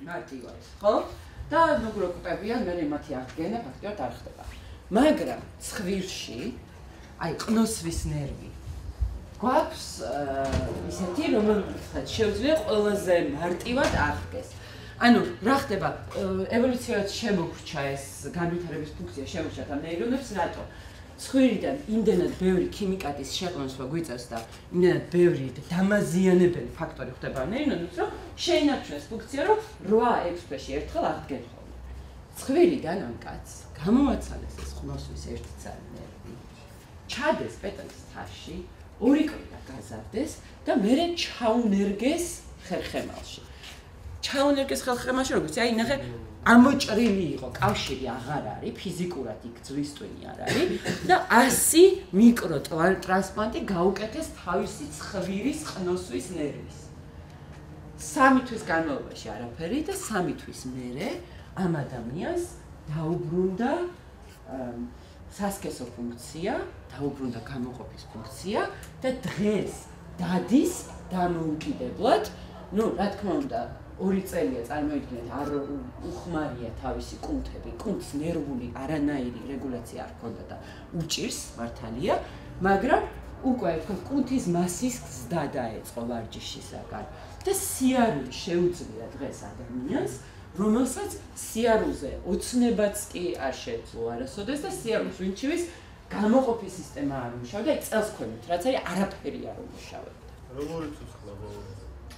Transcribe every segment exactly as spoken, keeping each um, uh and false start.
მარტივად, ხო? და როგორ კვებიან, მე მათი აღდგენა ფაქტობრივად არ ხდება. მაგრამ ცხვირში, აი ყნოსვის ნერვი გვაქვს ისეთი, რომელსაც შეუძლია ყველაზე მარტივად აღდგეს. ანუ რა ხდება, ევოლუციურად შემოგვრჩა ეს განვითარების ფუნქცია შემოგვრჩა ამ ნეირონებს, რატო? ცხვირიდან იმდენად ბევრი ქიმიკატის შეყვანსვა გვიწევს და იმდენად ბევრი დამაზიანებელი ფაქტორი ხდება ნეირონებს, რომ შეინარჩუნეს ფუნქცია, რომ რვა ექვს თვეში ერთხელ აღდგენ ხოლმე. ცხვირიდან ამ კაცს გამოაცალეს ეს ყნოსვის ერთი ცალი ნერვი, ჩადეს პეტრის თაში, ორი კვირა გაზარდეს და მერე ჩაუნერგეს ხერხემალში. ჩაუნერგეს ხერხემალში, როგორც აი ნახე, ამოჭრილი იყო, კავშირი აღარ არის, ფიზიკურად იქ ძვისტვინი არ არის და ასი მიკროტრანსპლანტი გაუკეთეს თავისი ცხვირის ყნოსვის ნერვის. სამი თვის განმავლობაში არაფერი და სამი თვის მერე ამ ადამიანს დაუბრუნდა სასქესო ფუნქცია, დაუბრუნდა გამოყოფის ფუნქცია და დღეს დადის დამოუკიდებლად, ну, რა თქმა უნდა, ორი წელია წარმოიდგინეთ, არ უხმარია თავისი კუნთები, კუნთს ნერვული არანაირი რეგულაცია არ ჰქონდა და უჭირს მართალია, მაგრამ უკვე თქვენ კუნთის მასის გზდა დაეწყო ვარჯიშისაგან და სიარული შეუძლია დღეს ადამიანს, რომელსაც სიარულზე ოცნებაც კი არ შეეძლო არასოდეს და სიარულს ვინჩივის გამოყოფის სისტემა არ უმუშავდა, აი წელს ქვემოთ, რაც არის არაფერი არ უმუშავებდა. როგორი ცოცხლა ბოლოს?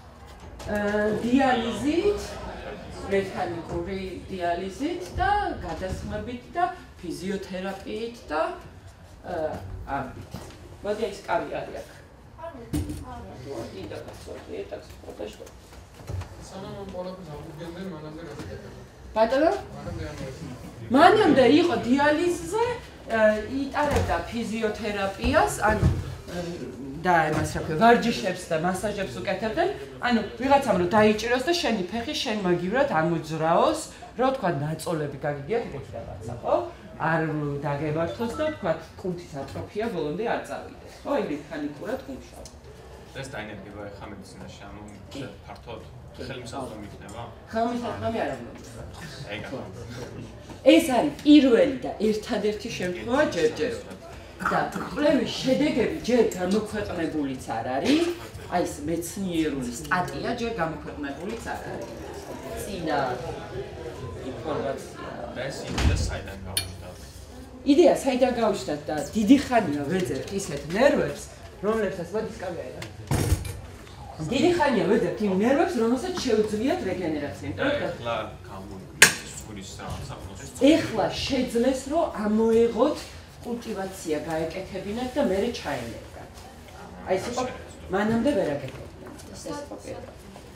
დიალიზით, მექანიკური დიალიზით და გადასხმებით და ფიზიოთერაპიით და ამით. მოდი ეს კარი არის აქ. არა, არა. დიდა კაცოთი, ეტაქსი პროტეშტო. სანამ პოლაკს აღუდგენდნენ, მანამდე რა გაკეთებდა? ბატონო? მანამდე იყო დიალიზზე, იტარებდა ფიზიოთერაპიას, ანუ და იმას რა ქვია, ვარჯიშებს და მასაჟებს უკეთებდნენ. ანუ ვიღაცამ რომ დაიჭიროს და შენი ფეხი შენ მაგივრად ამოძრაოს, რა თქვა, ნაწოლები გაგიგიათ ეგეთი რაღაცა, ხო? არ დაგემართოს და თქვა, კუნთის ატროფია ბოლომდე არ წავიდეს, ხო? აი მექანიკურად უმუშავდა. ეს დაინერგება ხა მედიცინაში, ანუ ფართოდ ხელმისაწვდომი იქნება? ხელმისაწვდომი არ ამბობ. ეგა. ეს არის პირველი და ერთადერთი შემთხვევა ჯერჯერობით. და კვლევის შედეგები ჯერ გამოქვეყნებულიც არ არის, აი ეს მეცნიერული სტატია ჯერ გამოქვეყნებულიც არ არის. წინა ინფორმაცია. ეს იდეა საიდან გავუშვათ? იდეა საიდან გავუშვათ და დიდი ხანია ვეძებთ ისეთ ნერვებს, რომლებსაც მოდის კამერა. დიდი ხანია ვეძებთ იმ ნერვებს, რომელსაც შეუძლიათ რეგენერაცია. ეხლა გამოიკვლიეს ცხვირის საფრთხეს. ეხლა შეძლეს რომ ამოეღოთ კულტივაცია გაეკეთებინათ და მერე ჩაენერგათ. აი ეს იყო მანამდე ვერ აკეთებდნენ. ეს იყო პირველი.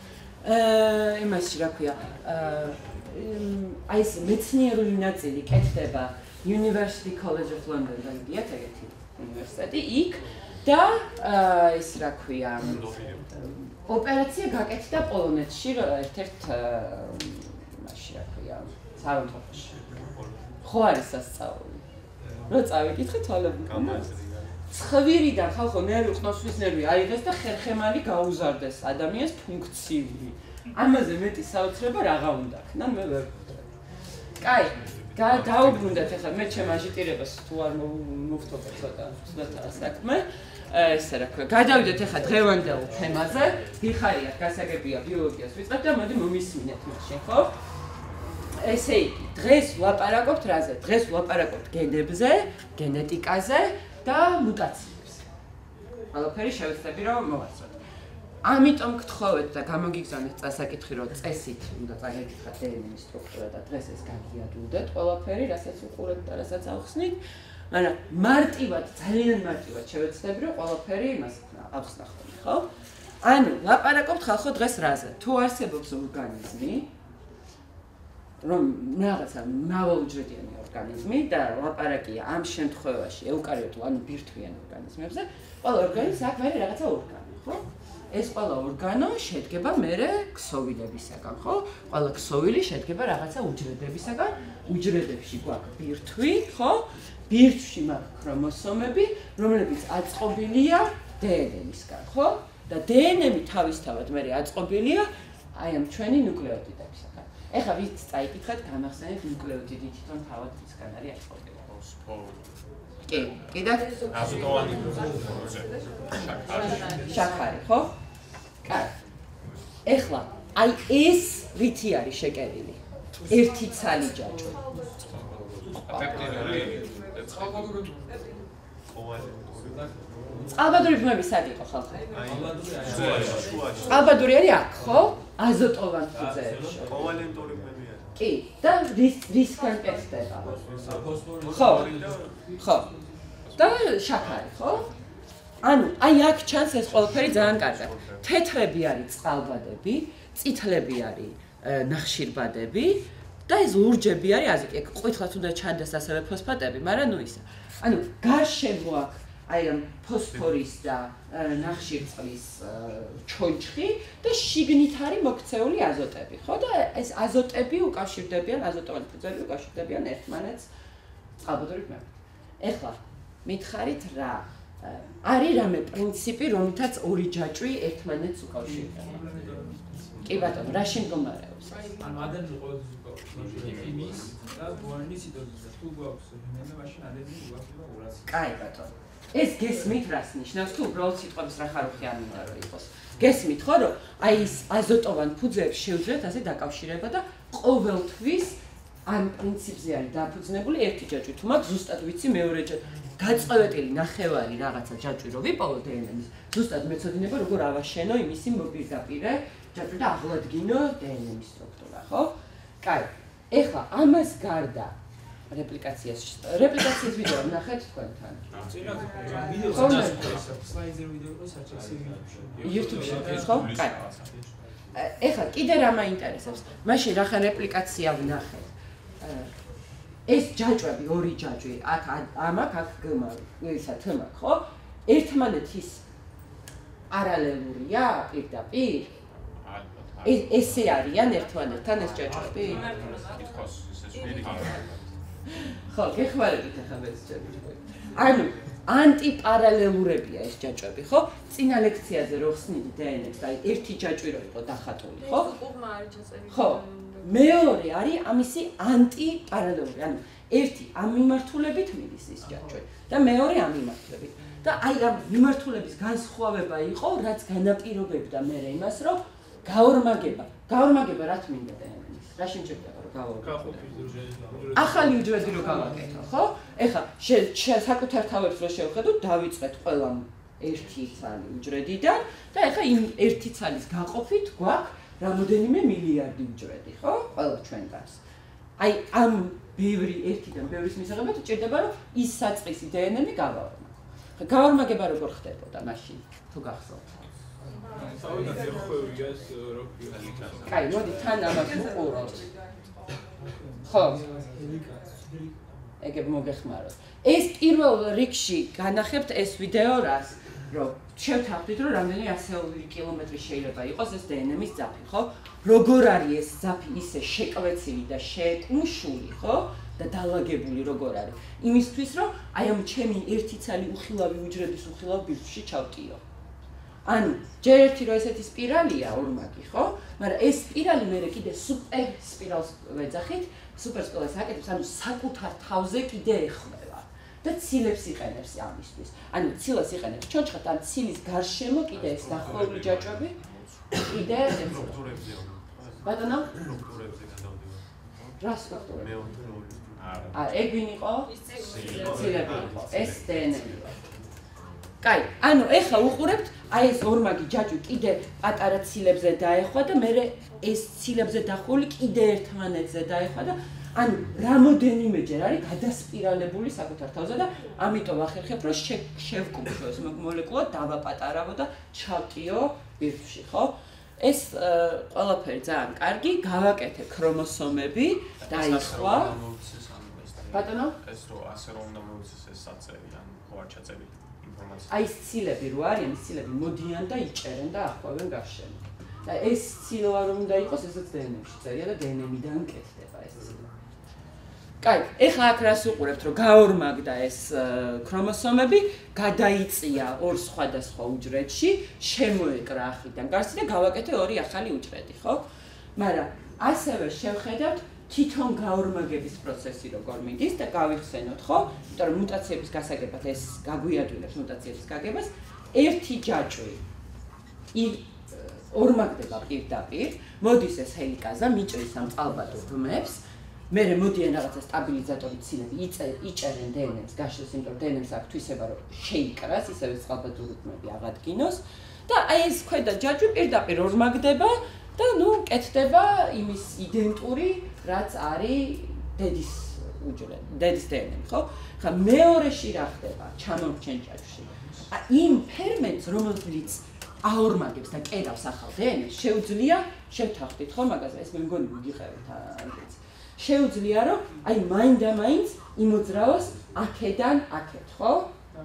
აა იმაში რა ქვია, აა აი ეს მეცნიერული ნაწილი კეთდება University College of London და იდიათ ეგეთი უნივერსიტეტი იქ და ეს რა ქვია, ოპერაცია გაკეთდა პოლონეთში ერთ-ერთ მაშინ რა ქვია, საავადმყოფოში. ხო არის სასწაული. რა წავიკითხე თვალები. ცხვირიდან ხალხო ნერვი, ყნოსვის ნერვი აიღეს და ხერხემალი გაუზარდეს ადამიანს ფუნქციური. ამაზე მეტი საოცრება რაღა უნდა ქნა, მე ვერ ვხვდები. კაი, დაუბრუნდეთ ახლა მე ჩემ აჟიტირებას თუ არ მოვხტობ ცოტა ცოტა საქმე. ესე რა ქვია, გადავიდეთ ახლა დღევანდელ თემაზე. გიხარიათ, გასაგებია ბიოლოგიას ვიწყებთ და მოდი მომისმინეთ მაშინ, ხო? ესე იგი, დღეს ვლაპარაკობთ რაზე? დღეს ვლაპარაკობთ გენებზე, გენეტიკაზე და მუტაციებზე. ყველაფერი შევეცდები რომ მოვასწროთ. ამიტომ გთხოვეთ და გამოგიგზავნეთ წასაკითხი, რომ წესით უნდა წაგეკითხათ დე ენ ე-ის სტრუქტურა და დღეს ეს გაგიადვილდეთ ყველაფერი, რასაც უყურებთ და რასაც ავხსნით. მაგრამ მარტივად, ძალიან მარტივად შევეცდები, რომ ყველაფერი იმას ავხსნახოთ, ხო? ანუ, ლაპარაკობთ ხალხო დღეს რაზე? თუ არსებობს ორგანიზმი, რომ რაღაცა მრავალუჯრედიანი ორგანიზმი და ლაპარაკია ამ შემთხვევაში ეუკარიოტულ, ანუ ბირთვიან ორგანიზმებზე, ყველა ორგანიზმს აქვს მერე რაღაცა ორგანო, ხო? ეს ყველა ორგანო შედგება მერე ქსოვილებისაგან, ხო? ყველა ქსოვილი შედგება რაღაცა უჯრედებისაგან, უჯრედებში გვაქვს ბირთვი, ხო? ბირთვში მაქვს ქრომოსომები, რომლებიც აწყობილია დე ენ ე-ისგან, ხო? და დე ენ ე-მი თავისთავად მერე აწყობილია აი ამ ჩვენი ნუკლეოტიდებისგან. ეხლა ვით წაიკითხეთ, გამახსენეთ ნუკლეოტიდი თვითონ თავად რისგან არის აწყობილი. კი, კიდევ აზოტოვანი შაქარი, ხო? კარგი. ეხლა აი ეს რითი არის შეკერილი? ერთი ცალი ჯაჭვი. წყალბადური ბმები სად იყო ხალხი? წყალბადური არის აქ, ხო? აზოტოვან ფუძეებში. კოვალენტური ბმები არის. კი, და რის რისგან კეთდება? ხო. ხო. და შაქარი, ხო? ანუ აი აქ ჩანს ეს ყველაფერი ძალიან კარგად. თეთრები არის წყალბადები, წითლები არის ნახშირბადები და ეს ლურჯები არის აზოტი. ეგ ყვითლად უნდა ჩანდეს ასევე ფოსფატები, მაგრამ ნუ ისა. ანუ გარშემო აქ აი ამ ფოსფორის და ნახშირწყლის ჩონჩხი და შიგნით არის მოქცეული აზოტები, ხო? და ეს აზოტები უკავშირდებიან, აზოტოვანი ფუძეები უკავშირდებიან ერთმანეთს წყალბადური ბმებით. ეხლა მითხარით რა არის რამე პრინციპი, რომლითაც ორი ჯაჭვი ერთმანეთს უკავშირდება? კი ბატონო, რა შემდგომარეობს? ანუ ადამიანი ყოველთვის უკავშირდება იმის და გვარნის სიდოდის და თუ გვაქვს იმენა მაშინ ადამიანი უკავშირდება ორას. კაი ბატონო. ეს გესმით რას ნიშნავს თუ უბრალოდ სიტყვების რა ხარუხი არ მინდა რომ იყოს. გესმით ხო რომ აი ეს აზოტოვან ფუძეებს შეუძლიათ ასე დაკავშირება და ყოველთვის ამ პრინციპზე არის დაფუძნებული ერთი ჯაჭვი. თუ მაგ ზუსტად ვიცი მეორე ჯაჭვი გაწყვეტილი ნახევარი რაღაცა ჯაჭვი რო ვიპოვო დე ენ ემის ზუსტად მეცოდინება როგორ ავაშენო იმისი მოპირდაპირე ჯაჭვი და აღლადგინო დე ენ ემის სტრუქტურა, ხო? კაი. ეხლა ამას გარდა რეპლიკაციას რეპლიკაციის ვიდეო ნახეთ თქვენთან. სლაიდზე ვიდეო რო საჭიროა YouTube-ში, ხო? კაი. ეხლა კიდე რა მაინტერესებს? მაშინ რახან რეპლიკაცია ვნახეთ. ეს ჯაჭვები, ორი ჯაჭვი, აქ ამაკ, აქ გმ, ისა თმაკ, ხო? ერთმანეთის პარალელურია პირდაპირ? ესე არიან ერთმანეთთან ეს ჯაჭვები? ითქოს ესე შვიდი ხო, გეხმარებით ახლა მეცდები. ანუ ანტიპარალელურებია ეს ჯაჭვები, ხო? წინა ლექციაზე რო ხსნიდი დე ენ ემს, აი ერთი ჯაჭვი რო იყო დახატული, ხო? ხო. მეორე არის ამისი ანტიპარალელური, ანუ ერთი ამ მიმართულებით მიდის ის ჯაჭვი და მეორე ამ მიმართულებით. და აი ამ მიმართულების განსხვავება იყო, რაც განაპირობებდა მე იმას, რომ გაორმაგება, გაორმაგება რა თმინდა დე ენ ემის? რა შემჭირდება რომ გაორმაგება? ახალი უჯრედი რო გავაკეთო, ხო? ეხლა საკუთარ თავებს რო შევხედოთ, დავიწყეთ ყველამ ერთი ცალი უჯრედიდან და ეხლა იმ ერთი ცალის გაყოფით გვაქვს რამოდენიმე მილიარდი უჯრედი, ხო? ყველა ჩვენგანს. აი ამ ბევრი ერთიდან ბევრის მისაღებად ჭირდება რომ ის საწყისი დე ენ ემი გავაორმაგო. გაორმაგება როგორ ხდებოდა მაშინ? თუ გახსოვთ? კაი, მოდი თან ამას ვუყუროთ. ხო. ეგ მოგეხმაროთ. ეს პირველ რიგში განახებთ ეს ვიდეო რას, რომ შევთავაზეთ რომ რამდენი ასეული კილომეტრი შეიძლება იყოს ეს დე ენ ემის ძაფი, ხო? როგორ არის ეს ძაფი ისე შეკვეცილი და შეკუმშული, ხო? და დალაგებული როგორ არის? იმისთვის რომ აი ამ ჩემი ერთი ცალი უხილავი უჯრედის უხილავ ბირთვში ჩავტიო. ანუ ჯერ ერთი რომ ესეთი სპირალია ორმაგი, ხო? მაგრამ ეს სპირალი მერე კიდე სუპერ სპირალს ვეძახით, სუპერ სპირალს აკეთებს, ანუ საკუთარ თავზე კიდე ეხმება და ცილებს იყენებს ამისთვის. ანუ ცილას იყენებს ჩონჩხად, ან ცილის გარშემო კიდე ეს დახვეული ჯაჭვები კიდე სტრუქტურებზე. ბატონო? სტრუქტურებზე გადავდივარ. რა სტრუქტურები? მეოთხე ორი. აა, ეგ ვინ იყო? ცილები იყო. ეს დე ენ ემი. კაი, ანუ ეხლა უყურებთ, აი ეს ორმაგი ჯაჭვი კიდე პატარა ცილებზე დაეხვა და მერე ეს ცილებზე დახვეული კიდე ერთმანეთზე დაეხვა და ანუ რამოდენიმეჯერ არის გადასპირალებული საკუთარ თავზე და ამიტომ ახერხებ რომ შევკუმშო ეს მოლეკულა დავაპატარავო და ჩავტიო ბირთვში, ხო? ეს ყველაფერი ძალიან კარგი, გავაკეთე ქრომოსომები, დაიხვა. ბატონო? ეს რო ასე რომ უნდა მოვიცეს ეს საწერი, ან ხო არ ჩაწერი ინფორმაცია. აი ეს ცილები რო არიან, ეს ცილები მოდიან და იჭერენ და ახვევენ გარშემო. და ეს ცილა რომ უნდა იყოს, ესაც დე ენ ემში წერია და დე ენ ემიდან კეთდება ეს ცილა. კაი, ეხლა აქ რას უყურებთ, რომ გაორმაგდა ეს ქრომოსომები, გადაიწია ორ სხვადასხვა უჯრედში, შემოეკრა ახიდან გარსი და გავაკეთე ორი ახალი უჯრედი, ხო? მაგრამ ასევე შევხედავთ თვითონ გაორმაგების პროცესი როგორ მიდის და გავიხსენოთ, ხო? იმიტომ რომ მუტაციების გასაგებად ეს გაგვიადვილებს მუტაციების გაგებას, ერთი ჯაჭვი ი ორმაგდება პირდაპირ, მოდის ეს ჰელიკაზა, მიჭრის ამ წყალბადურ ბმებს, მერე მოდიან რაღაცა სტაბილიზატორი ცილები, იჭერენ დე ენ ემს, გაშლის, იმიტომ რომ დე ენ ემს აქვს თვისება, რომ შეიკრას, ისევე წყალბადური ბმები აღადგინოს და აი ეს ქვედა ჯაჭვი პირდაპირ ორმაგდება და ნუ კეთდება იმის იდენტური, რაც არის დედის უჯრედი, დედის დე ენ ემი, ხო? ხა მეორეში რა ხდება ჩამომრჩენ ჯაჭვში? იმ ფერმენტს, რომელიც აორმაგებს და კერავს ახალ დე ენ ემს, შეუძლია შევთანხმდით, ხო, მაგაზე ეს მე მგონი მიგიყევით ამით. შეუძლია რომ აი მაინდა-მაინც იმოძრავოს აქედან აქეთ, ხო?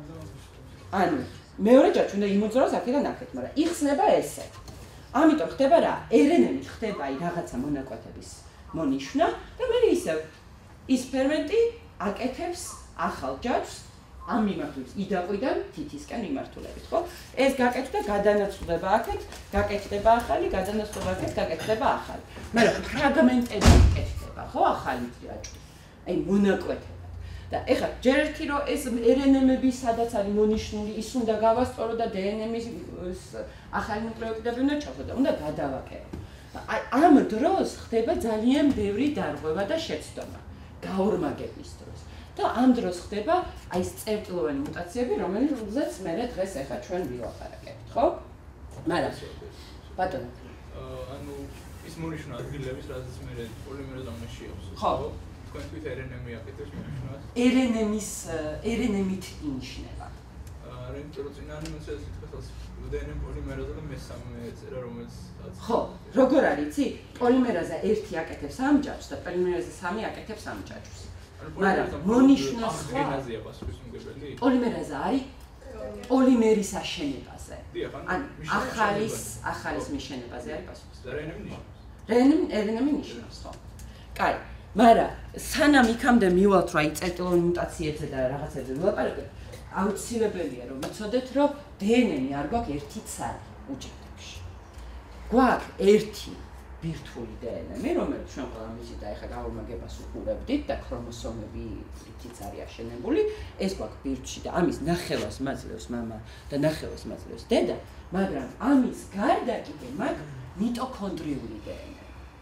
ანუ მეორე ჯაჭვი უნდა იმოძრავოს აქედან აქეთ, მაგრამ იხსნება ესე. ამიტომ ხდება რა? ер ენ ემი ხდება აი რაღაცა მონაკვეთების მონიშნა და მე ისევ ის ფერმენტი აკეთებს ახალ ჯაჭვს ამ მიმართულებით იდაყვიდან თითისკენ მიმართულებით, ხო? ეს გაკეთდა, გადანაცვლდება აქეთ, გაკეთდება ახალი, გადანაცვლდება აქეთ, გაკეთდება ახალი. მაგრამ ფრაგმენტებად კეთდება, ხო, ახალი ჯაჭვი. აი მონაკვეთებად. და ეხლა ჯერ ერთი რომ ეს ер ენ ემები სადაც არის მონიშნული, ის უნდა გავასწორო და დე ენ ემის ახალი ნუკლეოტიდები უნდა ჩავხო და უნდა გადავაკერო. აი ამ დროს ხდება ძალიან ბევრი დარღვევა და შეცდომა გაორმაგების დროს. და ამ დროს ხდება აი ეს წერტილოვანი მუტაციები, რომელზეც მე დღეს ახლა ჩვენ ვილაპარაკებთ, ხო? მაგრამ ბატონო, ანუ ის მონიშნა ადგილების, რაზეც მე პოლიმეროზა უნდა შეავს. ხო. თქვენ თვით ер ენ ემი აკეთებს მონიშნას? ер ენ ემის ер ენ ემით ინიშნება. აა, იმიტომ რომ წინა ანიმაციაზე თვითონაც დე ენ ემ პოლიმეროზა და მესამე წერა, რომელიც ხო, როგორ არის, იცი? პოლიმერაზა ერთი აკეთებს ამ ჯაჭვს და პოლიმერაზა სამი აკეთებს ამ ჯაჭვს. მაგრამ მონიშნავს ხო? გენაზია პასუხის მიღებელი? პოლიმერაზა არის პოლიმერის აშენებაზე. დიახ, ან ახალის ახალის მიშენებაზე არის პასუხი. და რენ ნიშნავს? რენ ер ენ ემი ნიშნავს, ხო? კაი, მაგრამ სანამ იქამდე მივალთ რა წერტილოვანი მუტაციებზე და რაღაცებზე ვილაპარაკებთ, აუცილებელია რომ ვიცოდეთ, რომ დე ენ ემი არ გვაქვს ერთი ცალი უჯრედებში. გვაქვს ერთი ბირთვული დე ენ ემი, რომელიც ჩვენ ყველა მიზით და ეხა გაორმაგებას უყურებდით და ქრომოსომები ითიც არის აშენებული, ეს გვაქვს ბირთვში და ამის ნახევარს მაძლევს მამა და ნახევარს მაძლევს დედა, მაგრამ ამის გარდა კიდე მაქვს მიტოქონდრიული დე ენ ემი.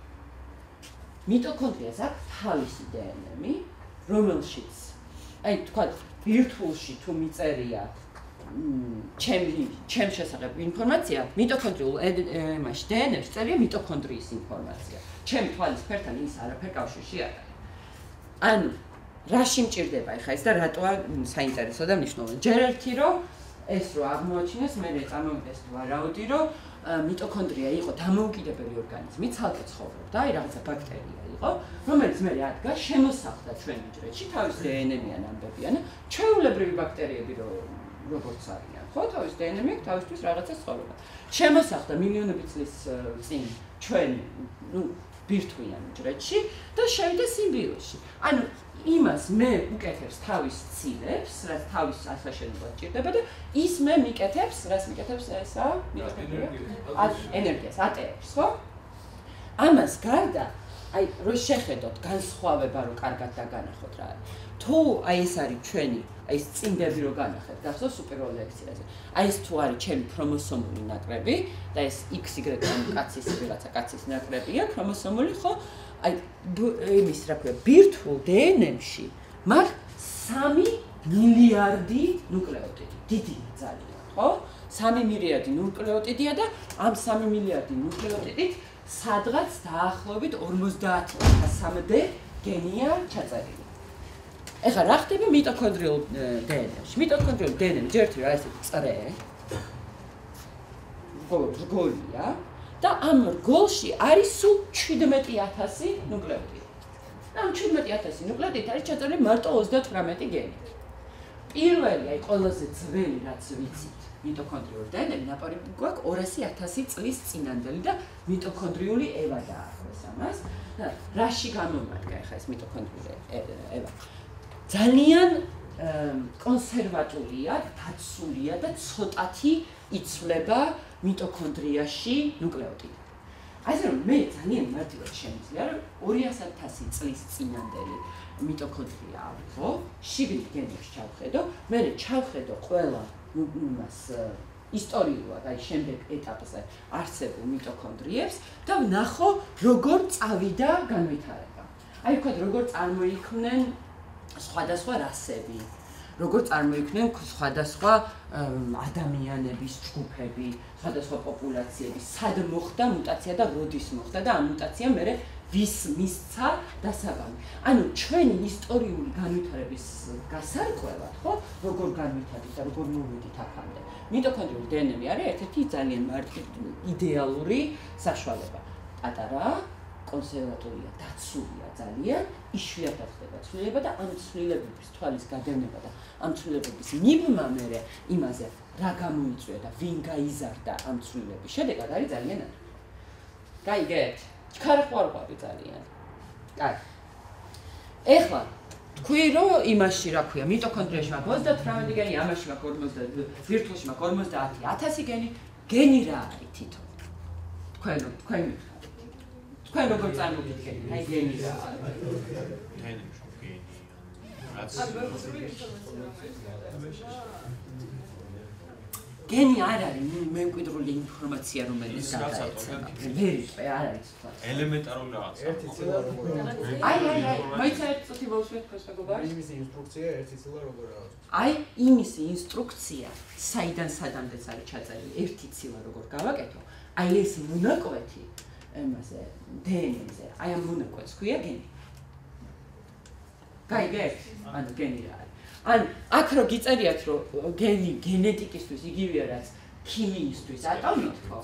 მიტოქონდრიას აქვს თავისი დე ენ ემი, რომელშიც აი თქვა ბირთვულში თუ მიწერია ჩემი ჩემ შესახებ ინფორმაცია, მიტოქონდრიულ ემაში დე ენ ემში წერია მიტოქონდრიის ინფორმაცია. ჩემ თვალის ფერთან ის არაფერ კავშირში არ არის. ანუ რაში მჭირდება ეხა ეს და რატოა საინტერესო და მნიშვნელოვანი. ჯერ ერთი რომ ეს რო აღმოაჩინეს, მე წამოვიდეს ვარაუდი, რომ მიტოქონდრია იყო დამოუკიდებელი ორგანიზმი, ცალკე ცხოვრობდა, აი რაღაცა ბაქტერია იყო, რომელიც მე ადგა შემოსახლდა ჩვენ უჯრედში, თავის დე ენ ემიან ამბებიან, ჩვეულებრივი ბაქტერიები რო როგორც არიან, ხო, თავის დე ენ ემი აქვს, თავისთვის რაღაცა ცხოვრობა. შემოსახლდა მილიონობით წლის წინ ჩვენ, ნუ, ბირთვიან უჯრედში და შევიდა სიმბიოზში. ანუ იმას მე უკეთებს თავის ცილებს, რაც თავის ასაშენებლად ჭირდება და ის მე მიკეთებს, რაც მიკეთებს ესა, ენერგიას, ატე ემს, ხო? ამას გარდა, აი, რო შეხედოთ განსხვავება, რო კარგად დაგანახოთ რა არის. თუ აი ეს არის ჩვენი, აი ეს წინდები რო განახეთ, გახსოვს სუპერულ ლექციაზე. აი ეს თუ არის ჩემი ქრომოსომული ნაკრები და ეს ექს იგრეკ კაცის რაღაცა კაცის ნაკრებია, ქრომოსომული, ხო? აი იმის რა ქვია, ბირთვულ დე ენ ემში მაქვს სამი მილიარდი ნუკლეოტიდი, დიდი ძალიან, ხო? სამი მილიარდი ნუკლეოტიდია და ამ სამი მილიარდი ნუკლეოტიდით სადღაც დაახლოებით ორმოცდაათი ათასამდე გენია ჩაწერილი. ეხლა რა ხდება მიტოქონდრიულ დე ენ ემში? მიტოქონდრიულ დე ენ ემი ჯერ ერთი რა ესე წრე რგოლია და ამ რგოლში არის სულ შვიდმეტი ათასი ნუკლეოტიდი. ამ შვიდმეტი ათასი ნუკლეოტიდი არის ჩაწერილი მარტო ოცდათვრამეტი გენი. პირველი, აი ყველაზე ძველი რაც ვიცით, მიტოქონდრიული დე ენ ემი ნაპოვნი გვაქვს ორასი ათასი წლის წინანდელი და მიტოქონდრიული ევა დაარქვეს ამას. რაში გამომადგა ახლა ეს მიტოქონდრია ევა ძალიან კონსერვატულია, დაცულია და ცოტათი იცვლება მიტოქონდრიაში ნუკლეოტიდი. ასე რომ მე ძალიან მარტივად შემიძლია რომ ორი ათასი წლის წინანდელი მიტოქონდრია ავიღო, შვიდ გენებს ჩავხედო, მე ჩავხედო ყველა იმას ისტორიულად, აი შემდეგ ეტაპზე არსებულ მიტოქონდრიებს და ვნახო როგორ წავიდა განვითარება. აი ვთქვათ როგორ წარმოიქმნენ სხვადასხვა რასები, როგორ წარმოიქმნენ სხვადასხვა ადამიანების ჯგუფები, სხვადასხვა პოპულაციები, სად მოხდა მუტაცია და როდის მოხდა და ამ მუტაციამ მერე ვის მისცა დასაბამი. ანუ ჩვენი ისტორიული განვითარების გასარკვევად, ხო, როგორ განვითარდა და როგორ მოვედით აქამდე. მიტოქონდრიული დე ენ ე არის ერთ-ერთი ძალიან იდეალური საშუალება. პატარა კონსერვატორია, დაცულია ძალიან, იშვიათად ხდება ცვლილება და ამ ცვლილებების თვალის გადევნება და ამ ცვლილებების მიბმა მერე იმაზე რა გამოიწვია და ვინ გაიზარდა ამ ცვლილების შედეგად არის ძალიან ადვილი. გაიგეთ? ჩქარაყვარყვარი ძალიან. კაი. ეხლა თქვი რომ იმაში რა ქვია, მიტოქონდრიაში მაქვს ოცდათვრამეტი გენი, ამაში მაქვს ორმოცდაათი, ვირტუალში მაქვს ორმოცდაათი ათასი გენი, გენი რა არის თითო? თქვენ თქვენ თქვენ როგორ წარმოგიდგენთ? აი გენი რა არის? გენი არ არის მემკვიდრული ინფორმაცია რომელიც გადაეცემა. ვერიტყვე არ არის თქვა. ელემენტარული რაღაცა. ერთი ცილა როგორ არის? აი აი აი, მოიცადეთ წუთი ბოლშვით თქვენს მეგობარს. იმის ინსტრუქცია ერთი ცილა როგორ არის? აი იმის ინსტრუქცია, საიდან სადამდეც არის ჩაწერილი, ერთი ცილა როგორ გავაკეთო, აი ეს მონაკვეთი ემაზე დე ენ ე-ზე, აი ამ მონაკვეთს ქვია გენი. გაიგეთ? ანუ გენი რა არის? ან აქ რო გიწერიათ რომ გენი გენეტიკისთვის იგივეა რაც ქიმიისთვის ატომით ხო?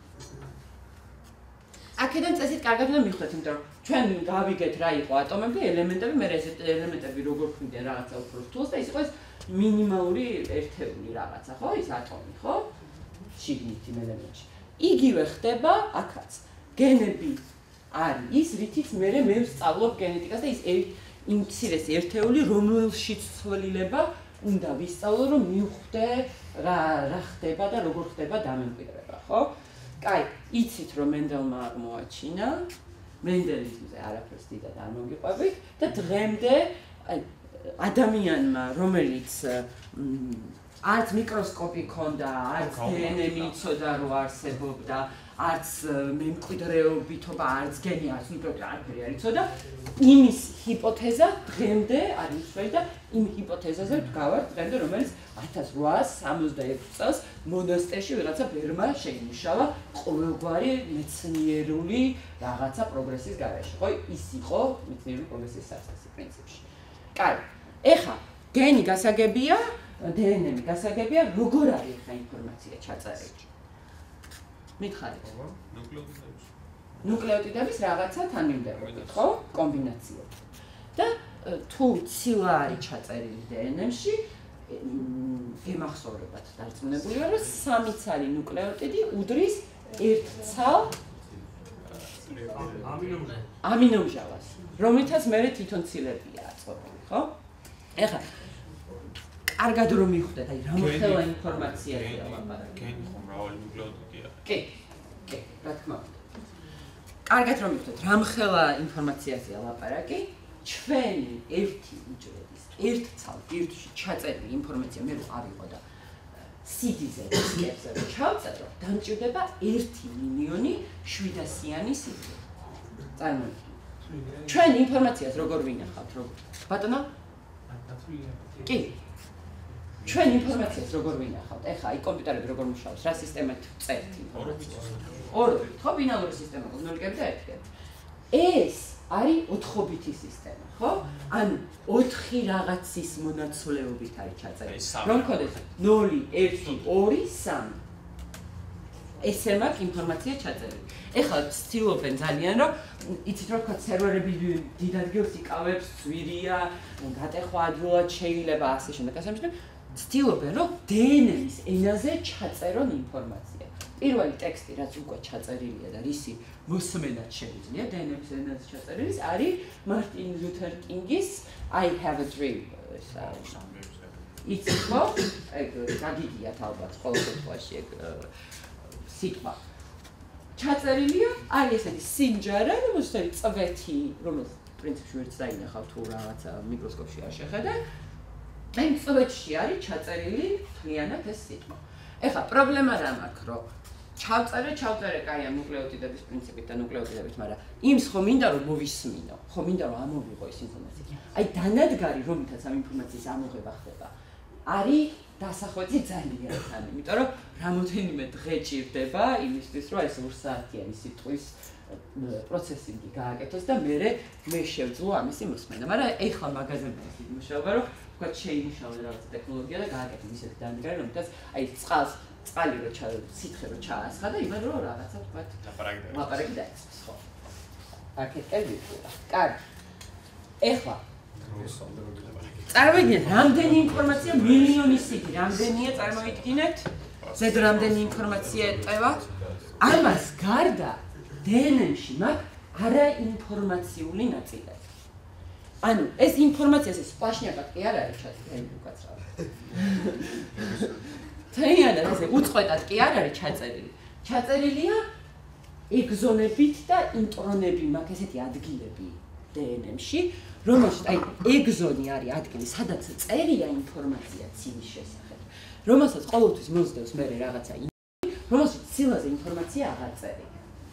აქედან წესით კარგად უნდა მიხვდეთ, იმიტომ რომ ჩვენ გავიგეთ რა იყო ატომები, ელემენტები, მე ეს ელემენტები როგორ ხვდნენ რაღაცა უფრო რთულს და ის იყო ეს მინიმალური ერთეული რაღაცა, ხო? ის ატომი, ხო? შიგნით იმ ელემენტში. იგივე ხდება აქაც. გენები არის ის, რითიც მე მე ვსწავლობ გენეტიკას და ის იმ მცირეს ერთეული, რომელშიც ცვლილება უნდა ვისწავლო, რომ მივხვდე რა რა ხდება და როგორ ხდება დამემკვიდრება, ხო? კაი, იცით რომ მენდელმა აღმოაჩინა, მენდელიზმზე არაფერს დიდად არ მოგიყვებით და დღემდე ადამიანმა, რომელიც არც მიკროსკოპი ქონდა, არც დე ენ ე მიცოდა რომ არსებობდა, არც მემკვიდრეობითობა, არც გენი, არც მიკრობი არაფერი არ იცოდა, იმის ჰიპოთეზა დღემდე არის მსხვილი და იმ ჰიპოთეზაზე ვდგავართ დღემდე, რომელიც ათას რვაას სამოცდაექვსი წელს მონასტერში ვიღაცა ბერმა შეიმუშავა ყოველგვარი მეცნიერული რაღაცა პროგრესის გარეშე. ხო, ის იყო მეცნიერული პროგრესის საწესი პრინციპში. კაი, ეხა გენი გასაგებია, დე ენ ე გასაგებია, როგორ არის ხა ინფორმაცია ჩაწერილი? მითხარით. ნუკლეოტიდების. ნუკლეოტიდების რაღაცა თანმიმდევრობით, ხო? კომბინაციები. და თუ ცილა არის ჩაწერილი დე ენ ე-ში, გემახსოვრებათ დარწმუნებული ვარ, რომ სამი ცალი ნუკლეოტიდი უდრის ერთ ცალ ამინომჟავას, რომლითაც მერე თვითონ ცილებია აწყობილი, ხო? ეხლა კარგად რომ მიხვდეთ, აი რამხელა ინფორმაციაა ლაპარაკი. გენი ხომ მრავალი ნუკლეოტიდია. კი, კი, რა თქმა უნდა. კარგად რომ მიხვდეთ, რამხელა ინფორმაციაა ლაპარაკი, ჩვენი ერთი უჯრედის ერთ ცალ ბირთვში ჩაწერილი ინფორმაცია მე რო ავიღო და სიდიზე დისკებზე რო ჩავწერო, დამჭირდება ერთი მილიონი შვიდასიანი სიდიდე. წარმოიდგინეთ. ჩვენ ინფორმაციას როგორ ვინახავთ, როგორ? ბატონო? კი. ჩვენ ინფორმაციას როგორ ვინახავთ? ეხლა აი კომპიუტერები როგორ მუშაობს, რა სისტემით წერთ ინფორმაციას? ორობით, ხო, ბინარული სისტემა, ნულიკები და ერთები. ეს არის ოთხობითი სისტემა, ხო? ანუ ოთხი რაღაცის მონაცვლეობით არის ჩაწერილი. რომ გქონდეს ნული, ერთი, ორი, სამი. ესე მაქვს ინფორმაცია ჩაწერილი. ეხლა ვცდილობენ ძალიან, რომ იცით რომ თქვა სერვერები დიდ ადგილს იკავებს, ძვირია, გატეხვა ადვილად შეიძლება ასე შემდეგ, ასე შემდეგ. ვცდილობენ რომ დე ენ ე-ის ენაზე ჩაწერონ ინფორმაცია. პირველი ტექსტი, რაც უკვე ჩაწერილია და რისი მოსმენად შეიძლება დე ენ ემ-ის ენაზე ჩაწერილი, არის მარტინ ლუთერ კინგის I have a dream. იცით, ეგ გაგიგიათ ალბათ ყოველ შემთხვევაში ეგ სიტყვა. ჩაწერილია, არის ესეთი სინჯარა, რომელსაც წვეთი, რომელიც პრინციპში ვერც დაინახავ თუ რაღაცა მიკროსკოპში არ შეხედე. Այն წვეთში არის ჩაწერილი მთლიანად ეს სიტყვა. ეხლა პრობლემა რა მაქვს, რომ ჩავწერე, ჩავწერე კაი ამ ნუკლეოტიდების პრინციპით და ნუკლეოტიდებით, მაგრამ იმს ხომ მინდა რომ მოვისმინო, ხომ მინდა რომ ამოვიღო ეს ინფორმაცია. აი დანადგარი რომითაც ამ ინფორმაციის ამოღება ხდება, არის დასახვეწი ძალიან თან, იმიტომ რომ რამოდენიმე დღე ჭირდება იმისთვის, რომ ეს ორ საათიანი სიტყვის პროცესინგი გააკეთოს და მე მე შევძლო ამისი მოსმენა. მაგრამ ეხლა მაგაზები ისეთი მუშაობა, რომ თქვა შეიმუშავა რაღაცა ტექნოლოგია და გააკეთე ისეთი დანადგარი, რომლითაც აი წყალს წყალი რო სითხე რო ჩაასხა და იმენ რო რაღაცა თქვა ლაპარაკი დაიწყოს, ხო? აკეთებ ვიყურა. კარგი. ეხლა წარმოვიდგინეთ, რამდენი ინფორმაცია მილიონის სიგი, რამდენია წარმოვიდგინეთ? ზედ რამდენი ინფორმაცია ეტყება? ამას გარდა დე ენ ემ-ში მაქვს არაინფორმაციული ნაწილები. ანუ ეს ინფორმაცია ეს სპლაშნიაკად კი არ არის ჩაწერილი უკაცრავად. თეიანად ესე უწყვეტად კი არ არის ჩაწერილი. ჩაწერილია ეგზონებით და ინტრონები მაქვს ესეთი ადგილები დე ენ ემ-ში, რომელშიც აი ეგზონი არის ადგილი, სადაც წერია ინფორმაცია ცილის შესახებ. რომელსაც ყოველთვის მოსდევს მე რაღაცა რომელსაც ცილაზე ინფორმაცია აღარ წერია.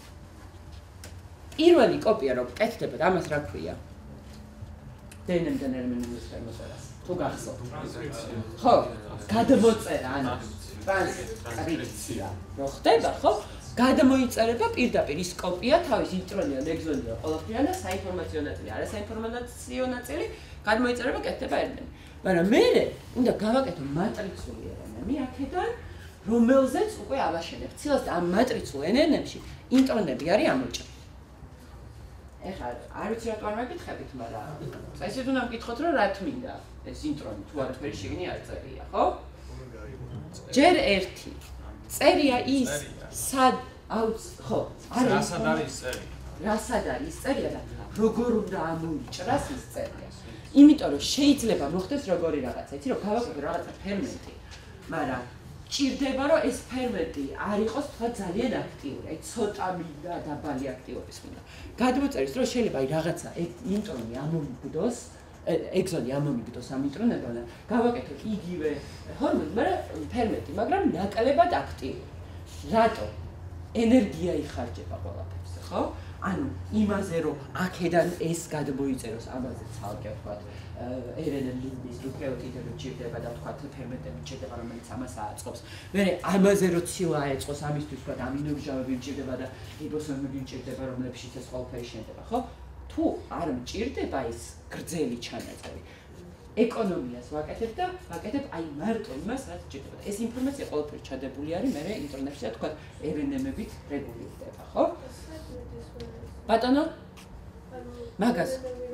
პირველი კოპია რომ კეთდებოდა, ამას რა ქვია? დე ენ ემ-დან ერმენულის ფერმოწერას. თუ გახსოვთ. ხო, გადმოწერა, ანუ ტრანსკრიფცია. რო ხდება, ხო? გადმოიწერება პირდაპირ ის კოპია თავის ინტრონია, ეგზონია, ყველაფრიან და საინფორმაციო ნაწილი, არა საინფორმაციო ნაწილი, გადმოიწერება კეთდება ერმენი. მაგრამ მე უნდა გავაკეთო მატრიცული ერმენი აქედან, რომელზეც უკვე ავაშენებ ცილას და ამ მატრიცულ ერმენებში ინტრონები არის ამოჭრილი. ეხლა არ ვიცი რატო არ მეკითხებით, მაგრამ ესეთ უნდა მკითხოთ, რომ რა თმინდა ეს ინტრონი, თუ არაფერი შეგნი არ წერია, ხო? ჯერ ერთი წერია ის სად აუც ხო არის რასად არის წერია? რასად არის წერია და როგორ უნდა ამოიჭრას ის წერია. იმიტომ რომ შეიძლება მოხდეს როგორი რაღაცა, იცი რომ გავაკეთო რაღაცა ფერმენტი, მაგრამ ჭირდება რომ ეს ფერმენტი არ იყოს თქვა ძალიან აქტიური, აი ცოტა მინდა დაბალი აქტიობის მინდა. გადმოწერის რომ შეიძლება აი რაღაცა ინტრონი ამომიგდოს, ეგზონი ამომიგდოს ამ ინტრონებთან და გავაკეთოთ იგივე ჰორმონი, მაგრამ ფერმენტი, მაგრამ ნაკლებად აქტიური. რატო? ენერგია იხარჯება ყველაფერზე, ხო? ანუ იმაზე რომ აქედან ეს გადმოიწეროს, ამაზე ცალკე ვთქვათ, ер ენ ემ-ის ნუკლეოტიდები ჭირდება და ვთქვათ ფერმენტები ჭირდება, რომელიც ამას აწყობს. მე ამაზე რომ ცილა აეწყოს, ამისთვის ვთქვათ ამინომჟავები ჭირდება და რიბოსომები ჭირდება, რომლებშიც ეს ყველაფერი შენდება, ხო? თუ არ მჭირდება ის გრძელი ჩანაწერი, ეკონომიას ვაკეთებ და ვაკეთებ აი მარტო იმას, რაც ჭირდება. ეს ინფორმაცია ყველაფერი ჩადებული არის, მე ინტერნეტში და თქვა ер ენ ემ-ებით რეგულირდება, ხო? ბატონო? მაგას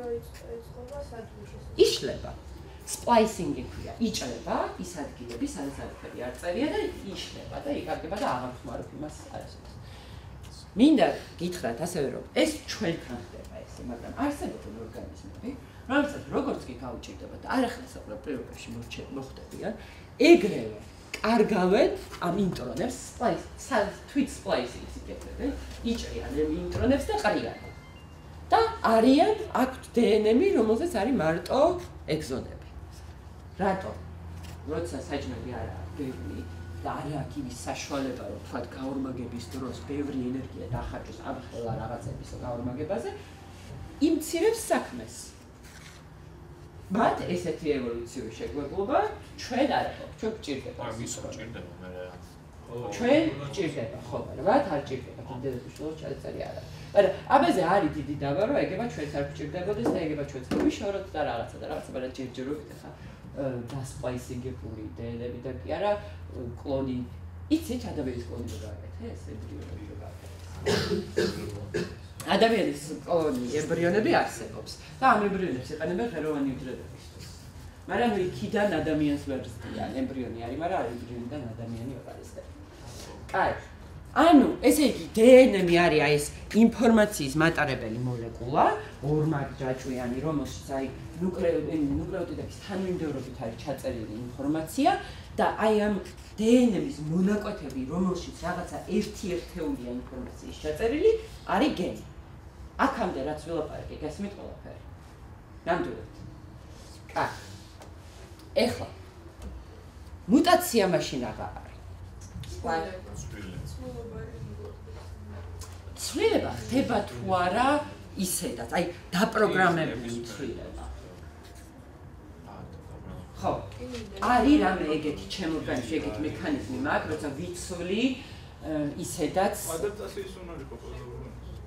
იშლება. სპლაისინგი ქვია, იჭრება ის ადგილები, სადაც არაფერი არ წერია და იშლება და იკარგება და აღარ ხმარობ იმას არასოდეს. მინდა გითხრათ ასევე რომ ეს ჩვენთან ხდება ესე, მაგრამ არსებობენ ორგანიზმები, რომელსაც როგორც კი გაუჭირდება და არახელსაყრელ პირობებში მოხდებიან, ეგრევე კარგავენ ამ ინტრონებს, სპლაის, თვით სპლაისინგს იკეთებენ, იჭრიან ამ ინტრონებს და ყრიან. და არიან აქვთ დე ენ ემ-ი, რომელზეც არის მარტო ეგზონები. რატო? როცა საჭმელი არ აქვს ბევრი და არ აქვს იმის საშუალება, რომ თქვათ გაორმაგების დროს ბევრი ენერგია დახარჯოს ამ ყველა რაღაცების გაორმაგებაზე, იმცირებს საქმეს. მათ ესეთი ევოლუციური შეგვეძლება ჩვენ არ აქვს, ჩვენ გვჭირდება. აი, ვის გვჭირდება მე? ჩვენ გვჭირდება, ხო, მაგრამ მათ არ ჭირდება, იმდენად უშუალოდ ჩაწერილი არ არის. მაგრამ აბაზე არის დიდი დაბა, რომ ეგება ჩვენც არ გვჭირდებოდეს და ეგება ჩვენც მოვიშოროთ და რაღაცა და რაღაცა, მაგრამ ჯერჯერობით ხა დასპლაისინგებული დე ენ ემ-ი და კი არა კლონი. იცით ადამიანის კლონი რო გააკეთე, ეს ემბრიონები რო გააკეთე. ადამიანის კლონი ემბრიონები არსებობს და ამ ემბრიონებს იყენებენ ღეროვანი უჯრედებისთვის. მაგრამ იქიდან ადამიანს ვერ ზრდიან, ემბრიონი არის, მაგრამ არ ემბრიონიდან ადამიანი ვეღარ იზრდება. კაი. ანუ ესე იგი დე ენ ემი არის აი ეს ინფორმაციის მატარებელი მოლეკულა, ორმაგჯაჭვიანი, რომელშიც აი ნუკლეოტიდების თანმიმდევრობით არის ჩაწერილი ინფორმაცია და აი ამ დე ენ ემის მონაკვეთები, რომელშიც რაღაცა ერთიერთეულია ინფორმაციის ჩაწერილი, არის გენი. აქამდე რაც ვილაპარაკე, გესმით ყველაფერი? ნამდვილად. კაი. ეხლა მუტაცია მაშინ აღარ არის. ცვლილება ხდება თუ არა ისედაც, აი დაპროგრამებული ცვლილება. ხო, არის რამე ეგეთი ჩემ ორგანიზმში ეგეთი მექანიზმი მაქვს, როცა ვიცვლი ისედაც ადაპტაციის უნარი პოპულარული.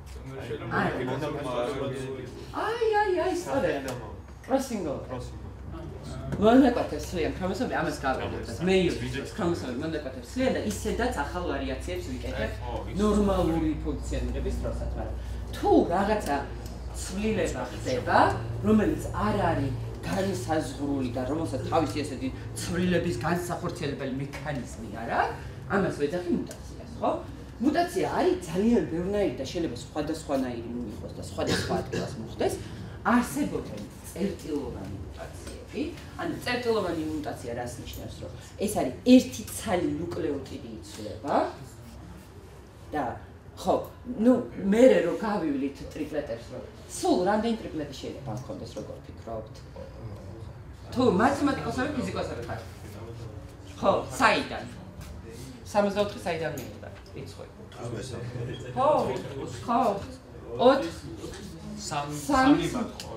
აი, აი, აი, სწორედ. Crossing over. მონაკვეთებს ცვლიან ქრომოსომები, ამას გავიგებთ. მეიობის ქრომოსომები მონაკვეთებს ცვლიან და ისედაც ახალ ვარიაციებს ვიკეთებ ნორმალური ფუნქციონირების დროსაც, მაგრამ თუ რაღაცა ცვლილება ხდება, რომელიც არ არის განსაზღვრული და რომელსაც თავისი ესეთი ცვლილების განსახორციელებელი მექანიზმი არ აქვს, ამას ვეძახი მუტაციას, ხო? მუტაცია არის ძალიან ბევრნაირი და შეიძლება სხვადასხვანაირი მიიღოს და სხვადასხვა ადგილას მოხდეს. არსებობენ წერტილოვანი მუტაციები. ანუ წერტილოვანი მუტაცია რას ნიშნავს, რომ ეს არის ერთი ცალი ნუკლეოტიდი იცვლება და ხო, ნუ მე რო გავივლით ტრიპლეტებს, რომ სულ რამდენი ტრიპლეტი შეიძლება გქონდეს, როგორ ფიქრობთ? თუ მათემატიკოსები, ფიზიკოსები ხართ. ხო, საიდან? სამოცდაოთხი საიდან მიიღდა? რიცხვი. ხო, ხო. ოთხ სამი ბატონი.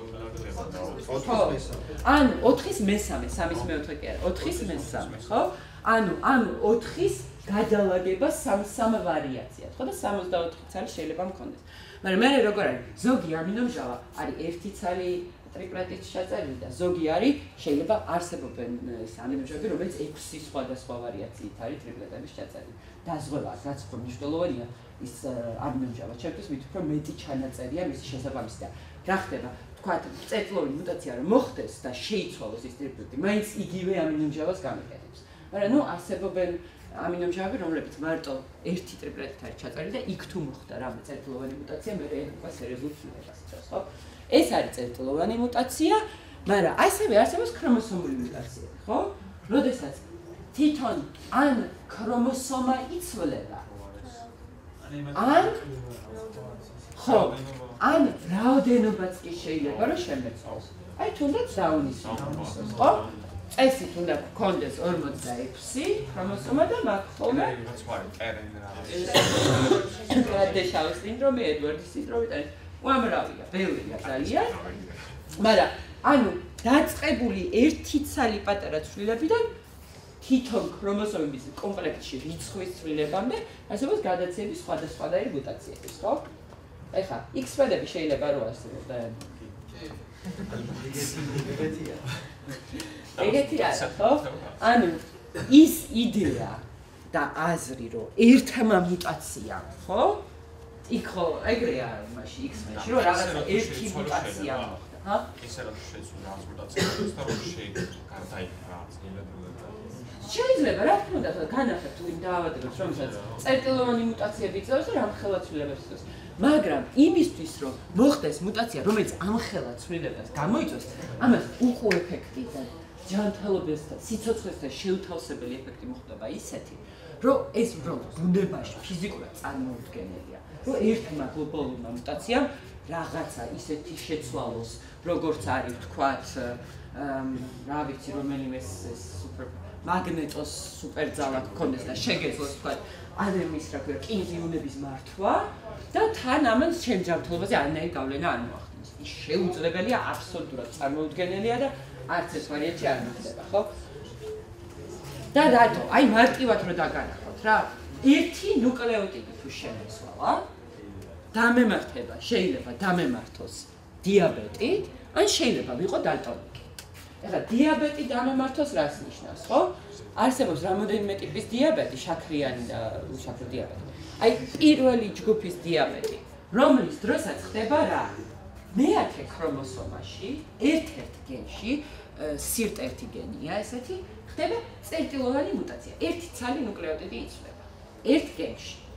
ანუ ოთხის მესამე, სამის მეოთხე კი არა, ოთხის მესამე, ხო? ანუ ამ ოთხის გადალაგება სამ-სამ ვარიაციად, ხო და სამოცდაოთხი ცალი შეიძლება მქონდეს. მაგრამ მე როგორ არის? ზოგი ამინომჟავა არის ერთი ცალი ტრიპლეტით ჩაწერილი და ზოგი არის შეიძლება არსებობენ ეს ამინომჟავები, რომელიც ექვსი სხვადასხვა ვარიაციით არის ტრიპლეტების ჩაწერილი. დაზღვევა, რაც უფრო მნიშვნელოვანია, ის ამინომჟავა ჩემთვის მით უფრო მეტი ჩანაწერია მისი შესაბამისი და რა ხდება? თქვათ, წერტილოვანი მუტაცია რომ მოხდეს და შეიცვალოს ეს ტრიპლეტი, მაინც იგივე ამინომჟავას გამიკეთებს. მაგრამ ნუ არსებობენ ამინომჟავები, რომლებიც მარტო ერთი ტრიპლეტით არის ჩაწერილი და იქ თუ მოხდა რამე წერტილოვანი მუტაცია, მე უკვე სერიოზულ ცვლილებას იწვევს, ხო? ეს არის წერტილოვანი მუტაცია, მაგრამ ასევე არსებობს ქრომოსომული მუტაციები, ხო? როდესაც თვითონ ან ქრომოსომა იცვლება, ან ხო, ან რაოდენობაც კი შეიძლება რომ შემეცვალოს. აი თუნდაც დაუნის ქრომოსომას, ხო? წესით უნდა გქონდეს ორმოცდაექვსი ქრომოსომა და მაგ ხოლმე რაც ვარი ტერენი რაღაც. გადაშავის სინდრომი, ედვარდის სინდრომი და უამრავია, ბევრია ძალიან. მაგრამ ანუ დაწყებული ერთი ცალი პატარა ცვლილებიდან თვითონ ქრომოსომების კომპლექტში რიცხვის ცვლილებამდე არსებობს გადაცემის სხვადასხვანაირი მუტაციები, ხო? ეხლა X-ფედები შეიძლება რო არსებობს და ეგეთი არა, ხო? ანუ ის იდეა და აზრი, რომ ერთმა მუტაციამ, ხო? იქ ხო ეგრეა მაშინ X-ფედში, რომ რაღაცა ერთი მუტაცია მოხდა, ჰა? ისე რა შეიძლება რაღაც მუტაცია იყოს და რომ შეიძლება გარდაიქმნა ძნელად. შეიძლება რა თქმა უნდა განახებთ იმ დაავადებებს, რომელსაც წერტილოვანი მუტაციები იწვევს და ამხელა ცვლილებებს იწვევს. მაგრამ იმისთვის რომ მოხდეს მუტაცია, რომელიც ამხელა ცვლილებას გამოიწვევს, ამას უყო ეფექტი და ჯანმრთელობის და სიცოცხლესთან შეუთავსებელი ეფექტი მოხდება ისეთი, რომ ეს უბრალოდ ბუნებაში ფიზიკურად წარმოუდგენელია. რომ ერთმა გლობალურმა მუტაციამ რაღაცა ისეთი შეცვალოს, როგორც არის თქვათ, რა ვიცი, რომელიმე სუპერ მაგნეტოს სუპერძალა გქონდეს და შეგეძლოს თქვათ ადამიანის რა ქვია კინზიუნების მართვა და თან ამან ჩემ ჯანმრთელობაზე არანაირი გავლენა არ მოახდინოს. ის შეუძლებელია, აბსოლუტურად წარმოუდგენელია და არც ეს ვარიანტი არ მოხდება, ხო? და რატო? აი მარტივად რო დაგანახოთ რა. ერთი ნუკლეოტიდი თუ შემეცვალა, დამემართება, შეიძლება დამემართოს დიაბეტით, ან შეიძლება ვიყო დალტონიკი. ეხლა დიაბეტი დამემართოს რას ნიშნავს, ხო? არსებობს რამოდენიმე ტიპის დიაბეტი, შაქრიანი და უშაქრო დიაბეტი. აი პირველი ჯგუფის დიაბეტი, რომლის დროსაც ხდება რა? მეათე ქრომოსომაში, ერთ-ერთ გენში, სირტ ერთი გენია ესეთი, ხდება წერტილოვანი მუტაცია. ერთი ცალი ნუკლეოტიდი იცვლება. ერთ გენში.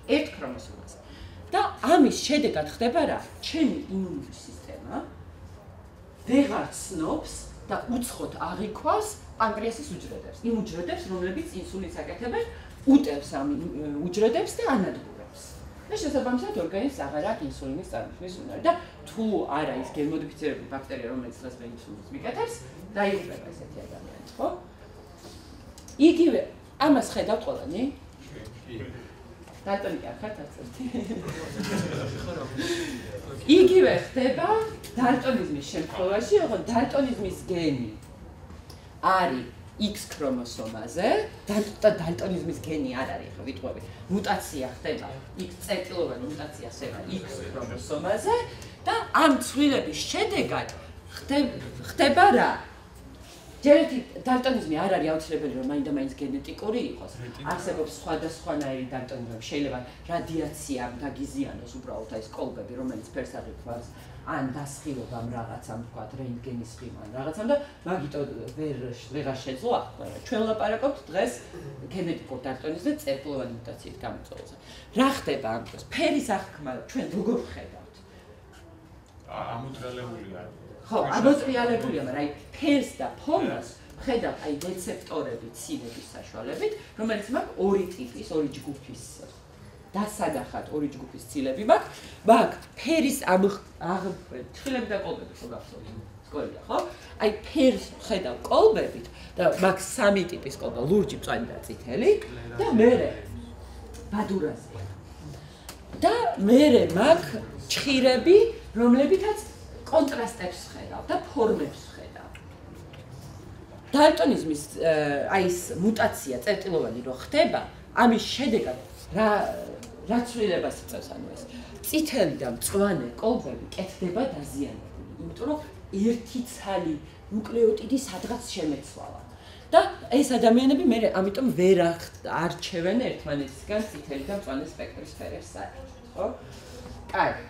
ერთ ქრომოსომაზე. და ამის შედეგად ხდება რა? ჩემი იმუნური სისტემა ვეღარ ცნობს და უცხოდ აღიქვას პანკრეასის უჯრედებს. იმ უჯრედებს, რომლებიც ინსულინს აკეთებენ, უტევს ამ უჯრედებს და ანადგურებს. და შესაბამისად ორგანიზმს აღარ აქვს ინსულინის წარმოქმნის უნარი და თუ არა ის გენმოდიფიცირებული ბაქტერია, რომელიც დღეს ინსულინს მიკეთებს, დაიღუპება ესეთი ადამიანი, ხო? იგივე ამას ხედავთ ყველანი? დალტონიკი არ ხართ ასეთი? იგივე ხდება დალტონიზმის შემთხვევაში, ოღონდ დალტონიზმის გენი არის X ქრომოსომაზე, და დალტონიზმის გენი არ არის, ხო ვიტყვები. მუტაცია ხდება, X წერტილოვანი მუტაცია ხდება X ქრომოსომაზე და ამ ცვლილების შედეგად ხდება რა? ჯერეთი დალტონიზმი არ არის აუცილებელი რომ მაინდა მაინც გენეტიკური იყოს. არსებობს სხვადასხვანაირი დალტონიზმი, შეიძლება რადიაციამ დაგიზიანოს უბრალოდ ეს კოლბები, რომელიც ფერს აღიქვას, ან დასხივებამ რაღაცამ, თქვა რენტგენის ხილმან რაღაცამ და მაგიტო ვერ ვეღარ შეძლო ახლა. ჩვენ ლაპარაკობთ დღეს გენეტიკურ დალტონიზმზე წერტილოვანი მუტაციით გამოწვევაზე. რა ხდება ამ დროს? ფერის აღქმა ჩვენ როგორ ხედავთ? ამოტრიალებულია. ხო, ამოტრიალებულია, მაგრამ აი ფერს და ფორმას ხედავთ აი რეცეპტორები ცილების საშუალებით, რომელიც მაქვს ორი ტიპის, ორი ჯგუფის დასადახად ორი ჯგუფის ცილები მაქვს. მაქვს ფერის ამ თხილები და კოლბები, ხო გახსოვთ? სკოლია, ხო? აი ფერს ხედავ კოლბებით და მაქვს სამი ტიპის კოლბა, ლურჯი, მწვანე და წითელი და მერე ბადურაზე. და მერე მაქვს ჭხირები, რომლებითაც კონტრასტებს ხედავ და ფორმებს ხედავ. დალტონიზმის აი ეს მუტაცია წერტილოვანი რო ხდება, ამის შედეგად რა რა ცვლილებას იწევს ანუ ეს წითელი და მწვანე კოლბები კეთდება დაზიანებული, იმიტომ რომ ერთი ცალი ნუკლეოტიდი სადღაც შემეცვალა. და ეს ადამიანები მე ამიტომ ვერ არჩევენ ერთმანეთისგან წითელი და მწვანე სპექტრის ფერებს საერთოდ, ხო? კაი.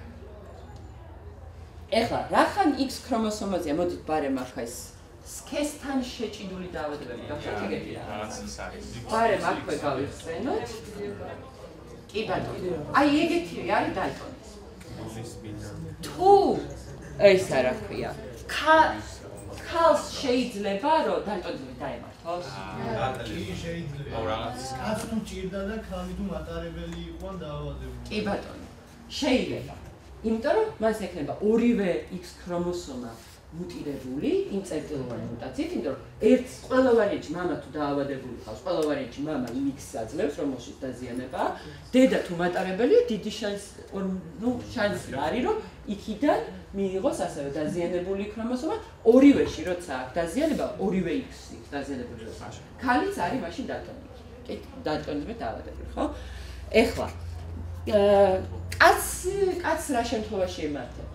ეხლა რახან X ქრომოსომაზეა, მოდით ბარემ ახლა ეს სქესთან შეჭიდული დაავადებები გახსოვთ ეგეთი რა? რაღაც ის არის. ბარემ აქვე გავიხსენოთ. კი ბატონო. აი ეგეთი არის დალტონიზმი. თუ ეს რა ქვია? ქალს შეიძლება რომ დალტონიზმი დაემართოს? კი შეიძლება. აუ რაღაც კაც თუ ჭირდა და ქალი თუ მატარებელი იყო დაავადებული. კი ბატონო. შეიძლება. იმიტომ რომ მას ექნება ორივე X ქრომოსომა მუტირებული იმ წერტილოვანი მუტაციით, იმიტომ რომ ერთ ყველა ვარიანტში მამა თუ დაავადებული ყავს, ყველა ვარიანტში მამა იმ X-ს აძლევს, რომელშიც დაზიანებაა. დედა თუ მატარებელია, დიდი შანსი, ნუ შანსი არის, რომ იქიდან მიიღოს ასევე დაზიანებული ქრომოსომა, ორივეში როცა აქვს დაზიანება, ორივე X-ი დაზიანებული როცა. ქალიც არის მაშინ დალტონიზმი. კი, დალტონიზმით დაავადებული, ხო? ეხლა კაც კაც რა შემთხვევაში ემართება?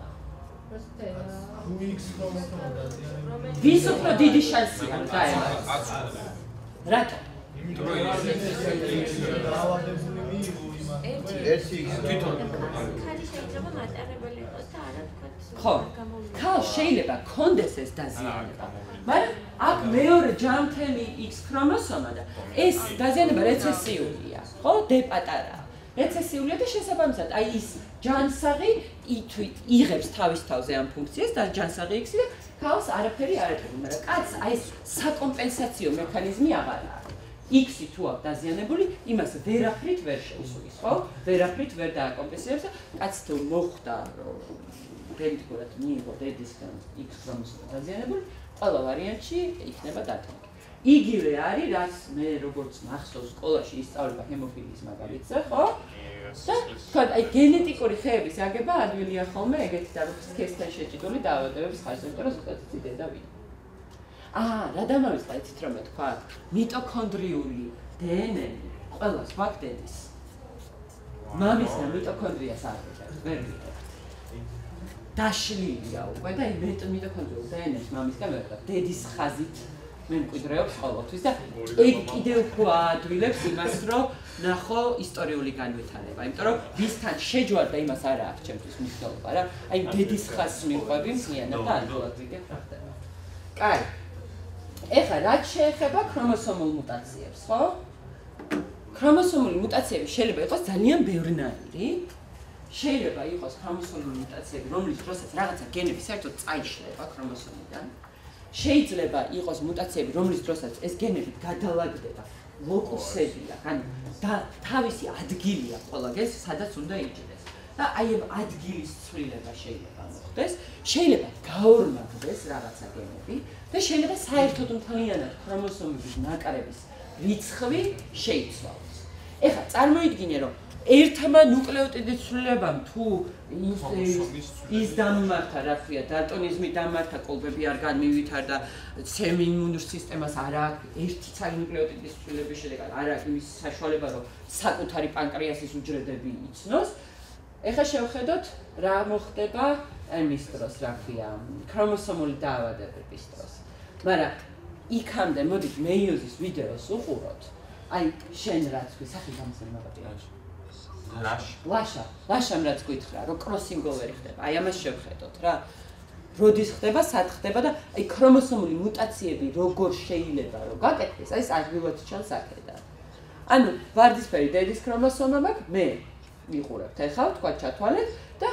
X ქრომოსომა დაზიანებული. ვის უფრო დიდი შანსია რომ დაემართოს? რატო? იმიტომ რომ დაავადებული მიიღო იმას. ერთი X თვითონ ქალი შეიძლება მატარებელი იყოს და არა თქვა ხო, ქალ შეიძლება კონდეს ეს დაზიანება. მაგრამ აქ მეორე ჯანმრთელი X ქრომოსომა და ეს დაზიანება რეცესიულია, ხო? დ პატარაა. რეცესიულია და შესაბამისად აი ის ჯანსაღი იღებს თავის თავზე ამ ფუნქციას და ჯანსაღი X და ქალს არაფერი არ ეთქვა, მაგრამ კაცს აი ეს საკომპენსაციო მექანიზმი აღარ აქვს. X-ი თუ აქვს დაზიანებული, იმას ვერაფრით ვერ შეუსრულს, ხო? ვერაფრით ვერ დააკომპენსირებს და კაცს თუ მოხვდა რომ გენეტიკურად მიიღო დედისგან X ქრომოსომა დაზიანებული, ყველა ვარიანტში იქნება დალტონიზმი. იგივე არის, რაც მე როგორც მახსოვს სკოლაში ისწავლება ჰემოფილიის მაგალითზე, ხო? და თქვა, აი გენეტიკური ხეების აგება ადვილია ხოლმე ეგეთი და როგორც სქესთან შეჭიდული დაავადებების ხარჯზე, იმიტომ რომ ზუსტად იცი დედა ვინ. აა, რა დამავიწყდა იცით რომ თქვა, მიტოქონდრიული დ ნ ე ყველას ბაქტერიას. მამის და მიტოქონდრიას არ ვიღებთ, ვერ ვიღებთ. დაშლილია უკვე და მიტოქონდრიულ დ ნ ე-ს მამისგან ვერ ვიღებთ, დედის ხაზით მემკვიდრეობს ყოველთვის და ეგ კიდევ უფრო აადვილებს იმას, რომ ნახო ისტორიული განვითარება, იმიტომ რომ ვისთან შეჯვარ და იმას არა აქვს ჩემთვის მნიშვნელობა რა. აი დედის ხაზს მივყვები მთლიანად და ადვილად ვიგებ რა ხდება. კაი. ეხლა რაც შეეხება ქრომოსომულ მუტაციებს, ხო? ქრომოსომული მუტაციები შეიძლება იყოს ძალიან ბევრნაირი. შეიძლება იყოს ქრომოსომული მუტაციები, რომლის დროსაც რაღაცა გენები საერთოდ წაიშლება ქრომოსომიდან. შეიძლება იყოს მუტაციები, რომლის დროსაც ეს გენები გადალაგდება ლოკუსებია, ანუ თავისი ადგილია ყველა გენს, სადაც უნდა იჭდეს. და აი ამ ადგილის ცვლილება შეიძლება მოხდეს, შეიძლება გაორმაგდეს რაღაცა გენები და შეიძლება საერთოდ მთლიანად ქრომოსომების ნაკრების რიცხვი შეიცვალოს. ეხლა წარმოიდგინე, რომ ერთმა ნუკლეოტიდის ცვლილებამ თუ ის დამმართა, რა ქვია, დალტონიზმი დამმართა, კოლბები არ განმივითარდა, ცემ იმუნურ სისტემას არ აქვს ერთი ცალი ნუკლეოტიდის ცვლილების შედეგად არ აქვს იმის საშუალება, რომ საკუთარი პანკრეასის უჯრედები იცნოს. ეხლა შევხედოთ რა მოხდება ამის დროს, რა ქვია, ქრომოსომული დაავადებების დროს. მაგრამ იქამდე მოდით მეიოზის ვიდეოს უყუროთ. აი შენ რაც გვისახი გამოსული მაგათია. ლაშა. ლაშა, ლაშამ რაც გითხრა, რომ კროსინგოვერი ხდება. აი ამას შევხედოთ რა. როდის ხდება, სად ხდება და აი ქრომოსომული მუტაციები როგორ შეიძლება რომ გაკეთდეს, აი ეს ადვილად ჩანს აქედან. ანუ ვარდისფერი დედის ქრომოსომა მაქვს, მე ვიყურებთ ახლა, თქვა ჩათვალეთ და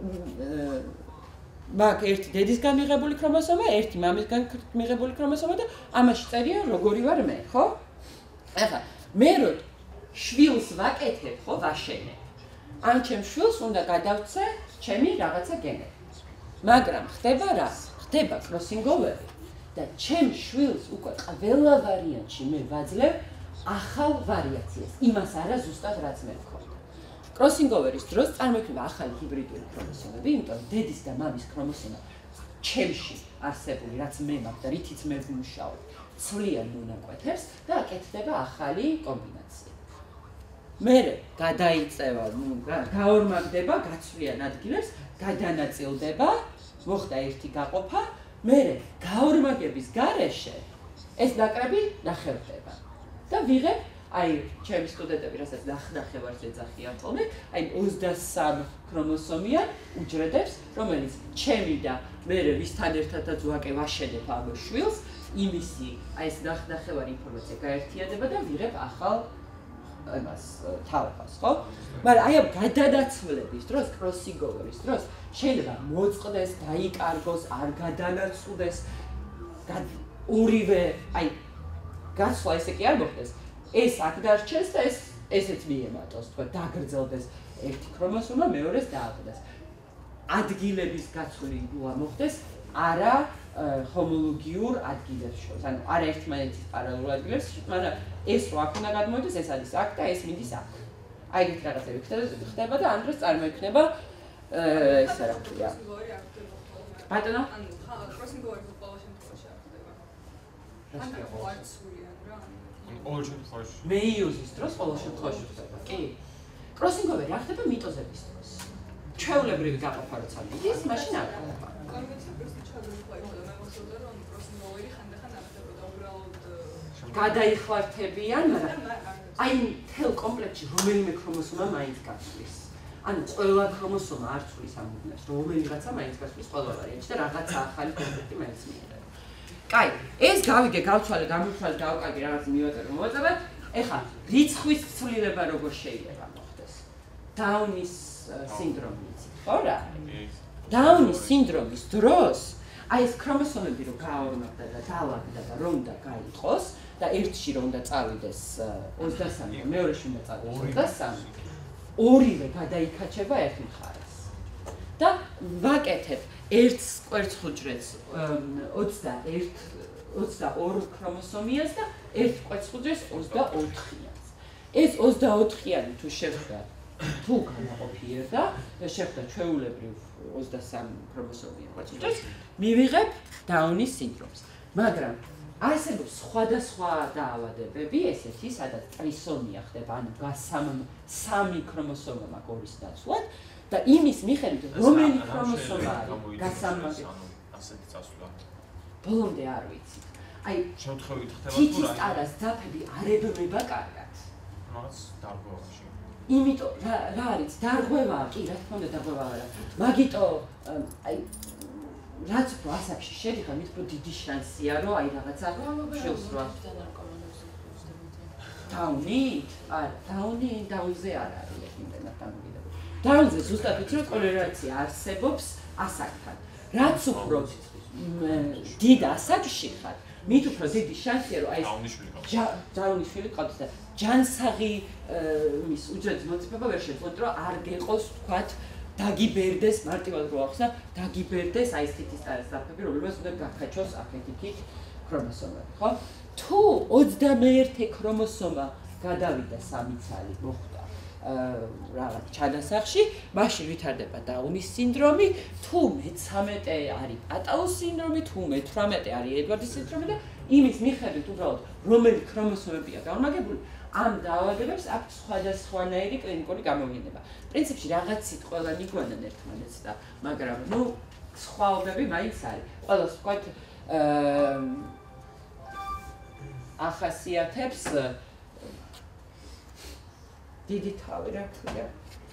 მაგ ერთი დედისგან მიღებული ქრომოსომა, ერთი მამისგან მიღებული ქრომოსომა და ამაში წერია როგორი ვარ მე, ხო? ახლა მე რო შვილს ვაკეთებ, ხო, ვაშენებ. ან ჩემ შვილს უნდა გადავცე ჩემი რაღაცა გენები. მაგრამ ხდება რა? ხდება კროსინგოვერი და ჩემ შვილს უკვე ყველა ვარიანტში მე ვაძლევ ახალ ვარიაციას. იმას არა ზუსტად რაც მე მქონდა. კროსინგოვერის დროს წარმოიქმნება ახალი ჰიბრიდული ქრომოსომები, იმიტომ რომ დედის და მამის ქრომოსომა ჩემში არსებული, რაც მე მაქვს და რითიც მე ვმუშაობ, ცვლიან მონაკვეთებს და აკეთდება ახალი კომბინაცია. მერე გადაიწევა, გაორმაგდება, გაცვლიან ადგილებს, გადანაწილდება, მოხდა ერთი გაყოფა, მერე გაორმაგების გარეშე ეს ნაკრები ნახევდება. და ვიღებ აი ჩემი სტუდენტები, რასაც ნახევარს ეძახიან ხოლმე, აი ოცდასამ ქრომოსომიან უჯრედებს, რომელიც ჩემი და მერე ვისთან ერთადაც ვაკე ვაშენებ ამ შვილს, იმისი აი ეს ნახევარი ინფორმაცია გაერთიანდება და ვიღებ ახალ ამას თავებას, ხო? მაგრამ აი ამ გადანაცვლების დროს, კროსინგოვერის დროს შეიძლება მოწყდეს, დაიკარგოს, არ გადანაცვლდეს, ორივე აი გასვლა ესე კი არ მოხდეს. ეს აქ დარჩეს და ეს ესეც მიემატოს, თქვა, დაგრძელდეს ერთი ქრომოსომა, მეორეს დააგდეს. ადგილების გაცვლილება მოხდეს არა ჰომოლოგიურ ადგილებს შორის, ანუ არა ერთმანეთის პარალელურ ადგილებს, მაგრამ ეს რო აქ უნდა გადმოიდეს, ეს არის აქ და ეს მიდის აქ. აი ეგეთ რაღაცები ხდება და ამ დროს წარმოიქმნება ეს რა ქვია. ბატონო? ანუ კროსინგოვერი ყოველ შემთხვევაში არ ხდება. ანუ ვარცვლიან რა. ყოველ შემთხვევაში. მეიოზის დროს ყოველ შემთხვევაში ხდება. კი. კროსინგოვერი არ ხდება მიტოზების დროს. ჩვეულებრივი გაყოფა როცა მიდის, მაშინ არ ხდება. გადაიხვალთებიან, მაგრამ აი მთელ კომპლექტში რომელიმე ქრომოსომა მაინც გაცვლის. ანუ ყველა ქრომოსომა არ ცვლის ამ უბნებს, რომელიღაცა მაინც გაცვლის ყველა ვარიანტში და რაღაცა ახალი კომპლექტი მაინც მიიღება. კაი, ეს გავიგე, გავცვალე, გამოვცვალე, დავკარგე, რაღაც მივაწერე, მოვაწევე. ეხლა რიცხვის ცვლილება როგორ შეიძლება მოხდეს? დაუნის სინდრომი იცით, ხო რა? დაუნის სინდრომის დროს აი ეს ქრომოსომები რო გაორმაგდა და დაალაგდა და რომ უნდა გაიყოს და ერთში რომ უნდა წავიდეს ოცდასამი და მეორეში უნდა წავიდეს ოცდასამი, ორივე გადაიქაჩება ერთ მხარეს. და ვაკეთებ ერთ კვერცხუჯრედს ოცდაერთ ოცდაორი ქრომოსომიას და ერთ კვერცხუჯრედს ოცდაოთხიანს. ეს ოცდაოთხიანი თუ შევხვდა თუ განაყოფიერდა და შევხვდა ჩვეულებრივ ოცდასამი ქრომოსომიან კვერცხუჯრედს, მივიღებ დაუნის სინდრომს. მაგრამ არსებობს სხვადასხვა დაავადებები, ესეთი, სადაც ტრისომია ხდება, ანუ გასამ სამი ქრომოსომა მაქვს ორის დაცვლად და იმის მიხედვით რომელი ქრომოსომა არის გასამაგრებელი. ასეთი წასვლა. ბოლომდე არ ვიცი. აი, შემთხვევით ხდება თუ თითის ტარას ძაფები არ ებმება კარგად. რაღაც დარღვევაში. იმიტომ რა რა არის დარღვევაა, კი, რა თქმა უნდა დარღვევა არა. მაგიტო აი რაც უფრო ასაკში შედიხარ, მით უფრო დიდი შანსია, რომ აი რაღაცა შევსრვა. დაუნით? არა, დაუნი დაუნზე არ არის იმდენად დამოკიდებული. დაუნზე ზუსტად ვიცი, რომ კორელაცია არსებობს ასაკთან. რაც უფრო დიდ ასაკში ხარ, მით უფრო დიდი შანსია, რომ აი დაუნიშვილი ყავდეს და ჯანსაღი მის უჯრედის მოციფება ვერ შეძლოთ, რომ არ გეყოს თქვათ დაგიბერდეს მარტივად რო ახსნა, დაგიბერდეს აი ეს თითის ტარასაფები, რომელსაც უნდა გაქაჩოს აქეთ-იქით ქრომოსომები, ხო? თუ ოცდამეერთე ქრომოსომა გადავიდა სამი ცალი მოხდა რაღაც ჩანასახში, მაშინ ვითარდება დაუნის სინდრომი, თუ მეცამეტე არის პატაუს სინდრომი, თუ მეთვრამეტე არის ედვარდის სინდრომი და იმის მიხედვით უბრალოდ რომელი ქრომოსომებია განმაგებული, ამ დაავადებებს აქვს სხვადასხვანაირი კლინიკური გამოგონება. პრინციპში რაღაცით ყველანი გვანან ერთმანეთს და მაგრამ ნუ სხვაობები მაინც არის. ყველას ვთქვათ ახასიათებს დიდი თავი რა ქვია?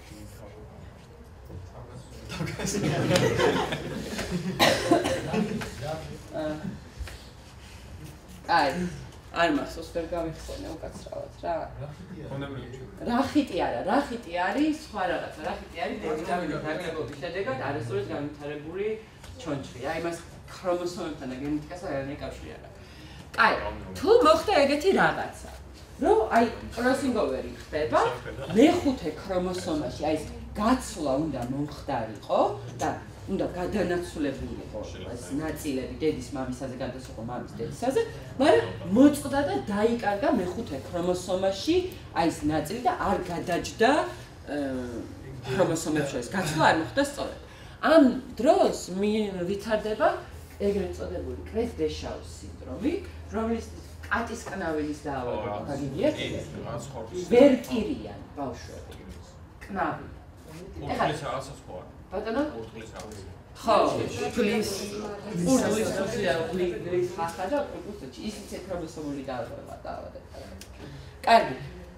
აი, არ მახსოვს ვერ გამიხსენე უკაცრავად რა. რახიტი არა, რახიტი არის სხვა რაღაცა, რახიტი არის დევიდამინის დაკლებობის შედეგად არასდროს განვითარებული ჩონჩხი. აი მას ქრომოსომებთან და გენეტიკასთან არანაირი კავშირი არ აქვს. კაი, თუ მოხდა ეგეთი რაღაცა, რომ აი კროსინგოვერი ხდება, მეხუთე ქრომოსომაში აი ეს გაცვლა უნდა მომხდარიყო და უნდა გადანაცვლებულიყო ეს ნაწილები დედის მამისაზე გადასულიყო მამის დედისაზე, მაგრამ მოწყდა და დაიკარგა მეხუთე ქრომოსომაში აი ეს ნაწილი და არ გადაჯდა ქრომოსომებს შორის გაცვლა არ მოხდა სწორად. ამ დროს ვითარდება ეგრეთ წოდებული კრეს-დეშაუს სინდრომი, რომელიც კატისკნავილის დაავადება გაგიგიათ? ვერტირიან ბავშვები. კნავი. ურთლის რაღაცა სხვა. ბატონო? ურთლის რაღაცა. ხო, ფლის. ურთლის სოციალ ფლის ხახა და პროპოსტი ისიც ქრომოსომული დაავადება დაავადება. კარგი.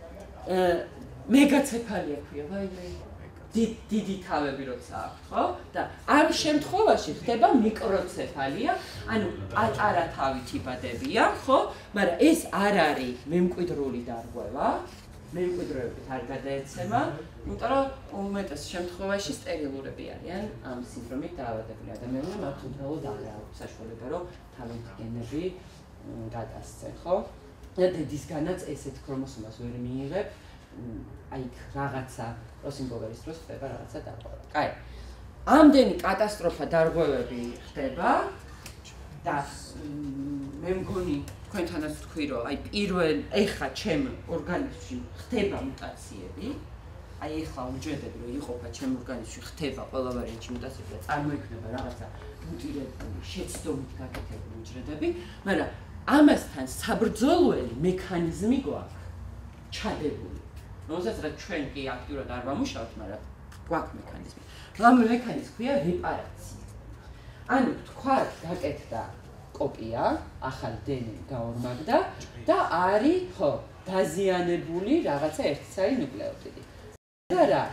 მეგაცეფალია ქვია, ვაიმე. დიდი თავები როცა აქვს, ხო? და ამ შემთხვევაში ხდება მიკროცეფალია, ანუ პატარა თავით იბადებიან, ხო? მაგრამ ეს არ არის მემკვიდრული დარღვევა, მემკვიდრეობით არ გადაეცემა, იმიტომ რომ უმეტეს შემთხვევაში სტერილურები არიან ამ სინდრომით დაავადებული ადამიანები, მათ უბრალოდ არ აქვს საშუალება, რომ თავით გენები გადასცენ, ხო? და დედისგანაც ესეთ ქრომოსომას ვერ მიიღებ, აი რაღაცა კროსინგოვერის დროს ხდება რაღაცა დარღვევა. კაი. ამდენი კატასტროფა დარღვევები ხდება და მე მგონი თქვენთანაც თქვი რომ აი პირველ ეხა ჩემ ორგანიზმში ხდება მუტაციები. აი ეხლა უჯრედები რომ იყოფა ჩემ ორგანიზმში ხდება ყველა ვარიანტში მუტაციები და წარმოიქმნება რაღაცა მუტირებული, შეცდომით გაკეთებული უჯრედები, მაგრამ ამასთან საბრძოლველი მექანიზმი გვაქვს ჩადებული. რომელსაც რა ჩვენ კი აქტიურად არ ვამუშავებთ, მაგრამ გვაქვს მექანიზმი. ამ მექანიზმს ქვია რეპარაცია. ანუ თქვათ გაკეთდა კოპია, ახალ დნმ გაორმაგდა და არის, ხო, დაზიანებული რაღაცა ერთცალი ნუკლეოტიდი. და რა?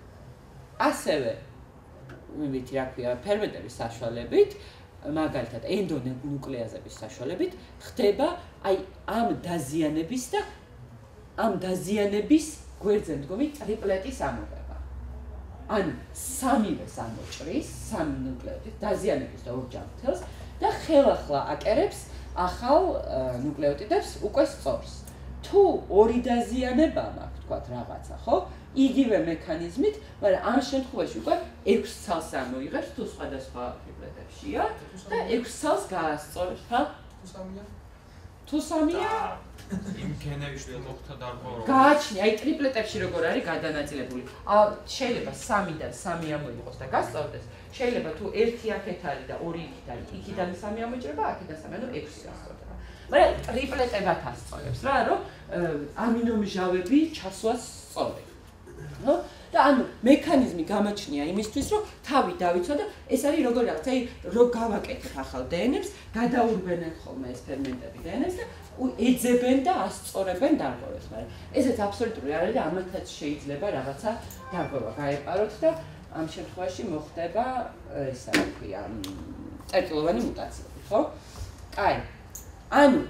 ასევე მივით რა ქვია, ფერმენტების საშუალებით, მაგალითად ენდონუკლეაზების საშუალებით ხდება აი ამ დაზიანების და ამ დაზიანების გვერდზე მდგომი ტრიპლეტის ამოღება. ანუ სამივეს ამოჭრის, სამი ნუკლეოტიდი დაზიანების და ორჯანმრთელს და ხელახლა აკერებს ახალ ნუკლეოტიდებს უკვე სწორს. თუ ორი დაზიანება მაქვს, თქვათ რაღაცა, ხო? იგივე მექანიზმით, მაგრამ ამ შემთხვევაში უკვე ექვს ცალს ამოიღებს, თუ სხვადასხვა ტრიპლეტებშია და ექვს ცალს გაასწორებს, ხა? თუ სამია? თუ სამია? იმ გენების მოხდა დარღვევა. გააჩნია, აი ტრიპლეტებში როგორ არის გადანაწილებული. შეიძლება სამიდან სამი ამოიღოს და გასწორდეს. შეიძლება თუ ერთი აქეთ არის და ორი იქით არის, იქიდან სამი ამოჭრება, აქედან სამი, ანუ ექვსი გასწორდება. მაგრამ ტრიპლეტებად ასწორებს რა, რომ ამინომჟავები ჩასვას სწორდება. ხო? და ანუ მექანიზმი გამოჩნია იმისთვის, რომ თავი დავიცვა და ეს არის როგორ რაღაც, აი რო გავაკეთებ ახალ დნმ-ს, გადაურბენენ ხოლმე ეს ფერმენტები დნმ-ს და ეძებენ და ასწორებენ დარღვევას, მაგრამ ესეც აბსოლუტური არ არის და ამათაც შეიძლება რაღაცა დარღვევა გაეპაროთ და ამ შემთხვევაში მოხდება ისა რა ქვია, წერტილოვანი მუტაციები, ხო? კაი. ანუ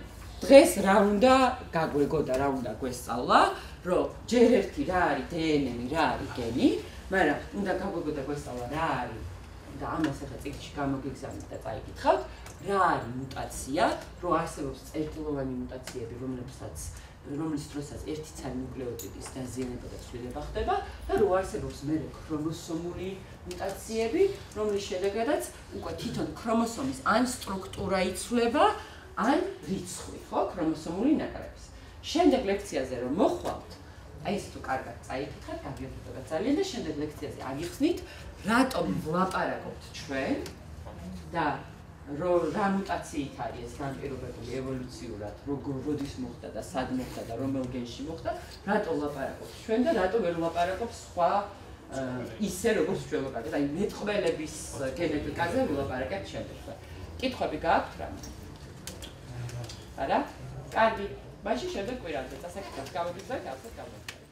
დღეს რა უნდა გაგვეგო და რა უნდა გვესწავლა, რომ ჯერ ერთი რა არის დე ენ ენი, რა არის გენი, მაგრამ უნდა გაგვეგო და გვესწავლა რა არის და ამას ახლა წიგნში გამოგიგზავნით და წაიკითხავთ, რა არის მუტაცია, რომ არსებობს წერტილოვანი მუტაციები, რომლებსაც რომლის დროსაც ერთიცალი ნუკლეოტიდის დაზიანება და ცვლილება ხდება და რო არსებობს მერე ქრომოსომული მუტაციები, რომლის შედეგადაც უკვე თვითონ ქრომოსომის ან სტრუქტურა იცვლება, ან რიცხვი, ხო, ქრომოსომული ნაკრების. შემდეგ ლექციაზე რომ მოხვალთ, აი ეს თუ კარგად წაიკითხეთ, გაგიერთება ძალიან და შემდეგ ლექციაზე აგიხსნით, რატომ ვლაპარაკობთ ჩვენ და რა მუტაციით არის ეს განპირობებული ევოლუციურად, როგორ როდის მოხდა და სად მოხდა და რომელ გენში მოხდა, რატომ ვლაპარაკობთ ჩვენ და რატომ ვერ ვლაპარაკობთ სხვა ისე როგორც ჩვენ ვაკეთებთ, აი მეტყველების გენეტიკაზე ვლაპარაკებთ შემდეგ. კითხვები გააქვთ რა? არა? კარგი. მაშინ შემდეგ კვირაზე წასაკითხავთ, გამოდით და გავხსნით გამოდით.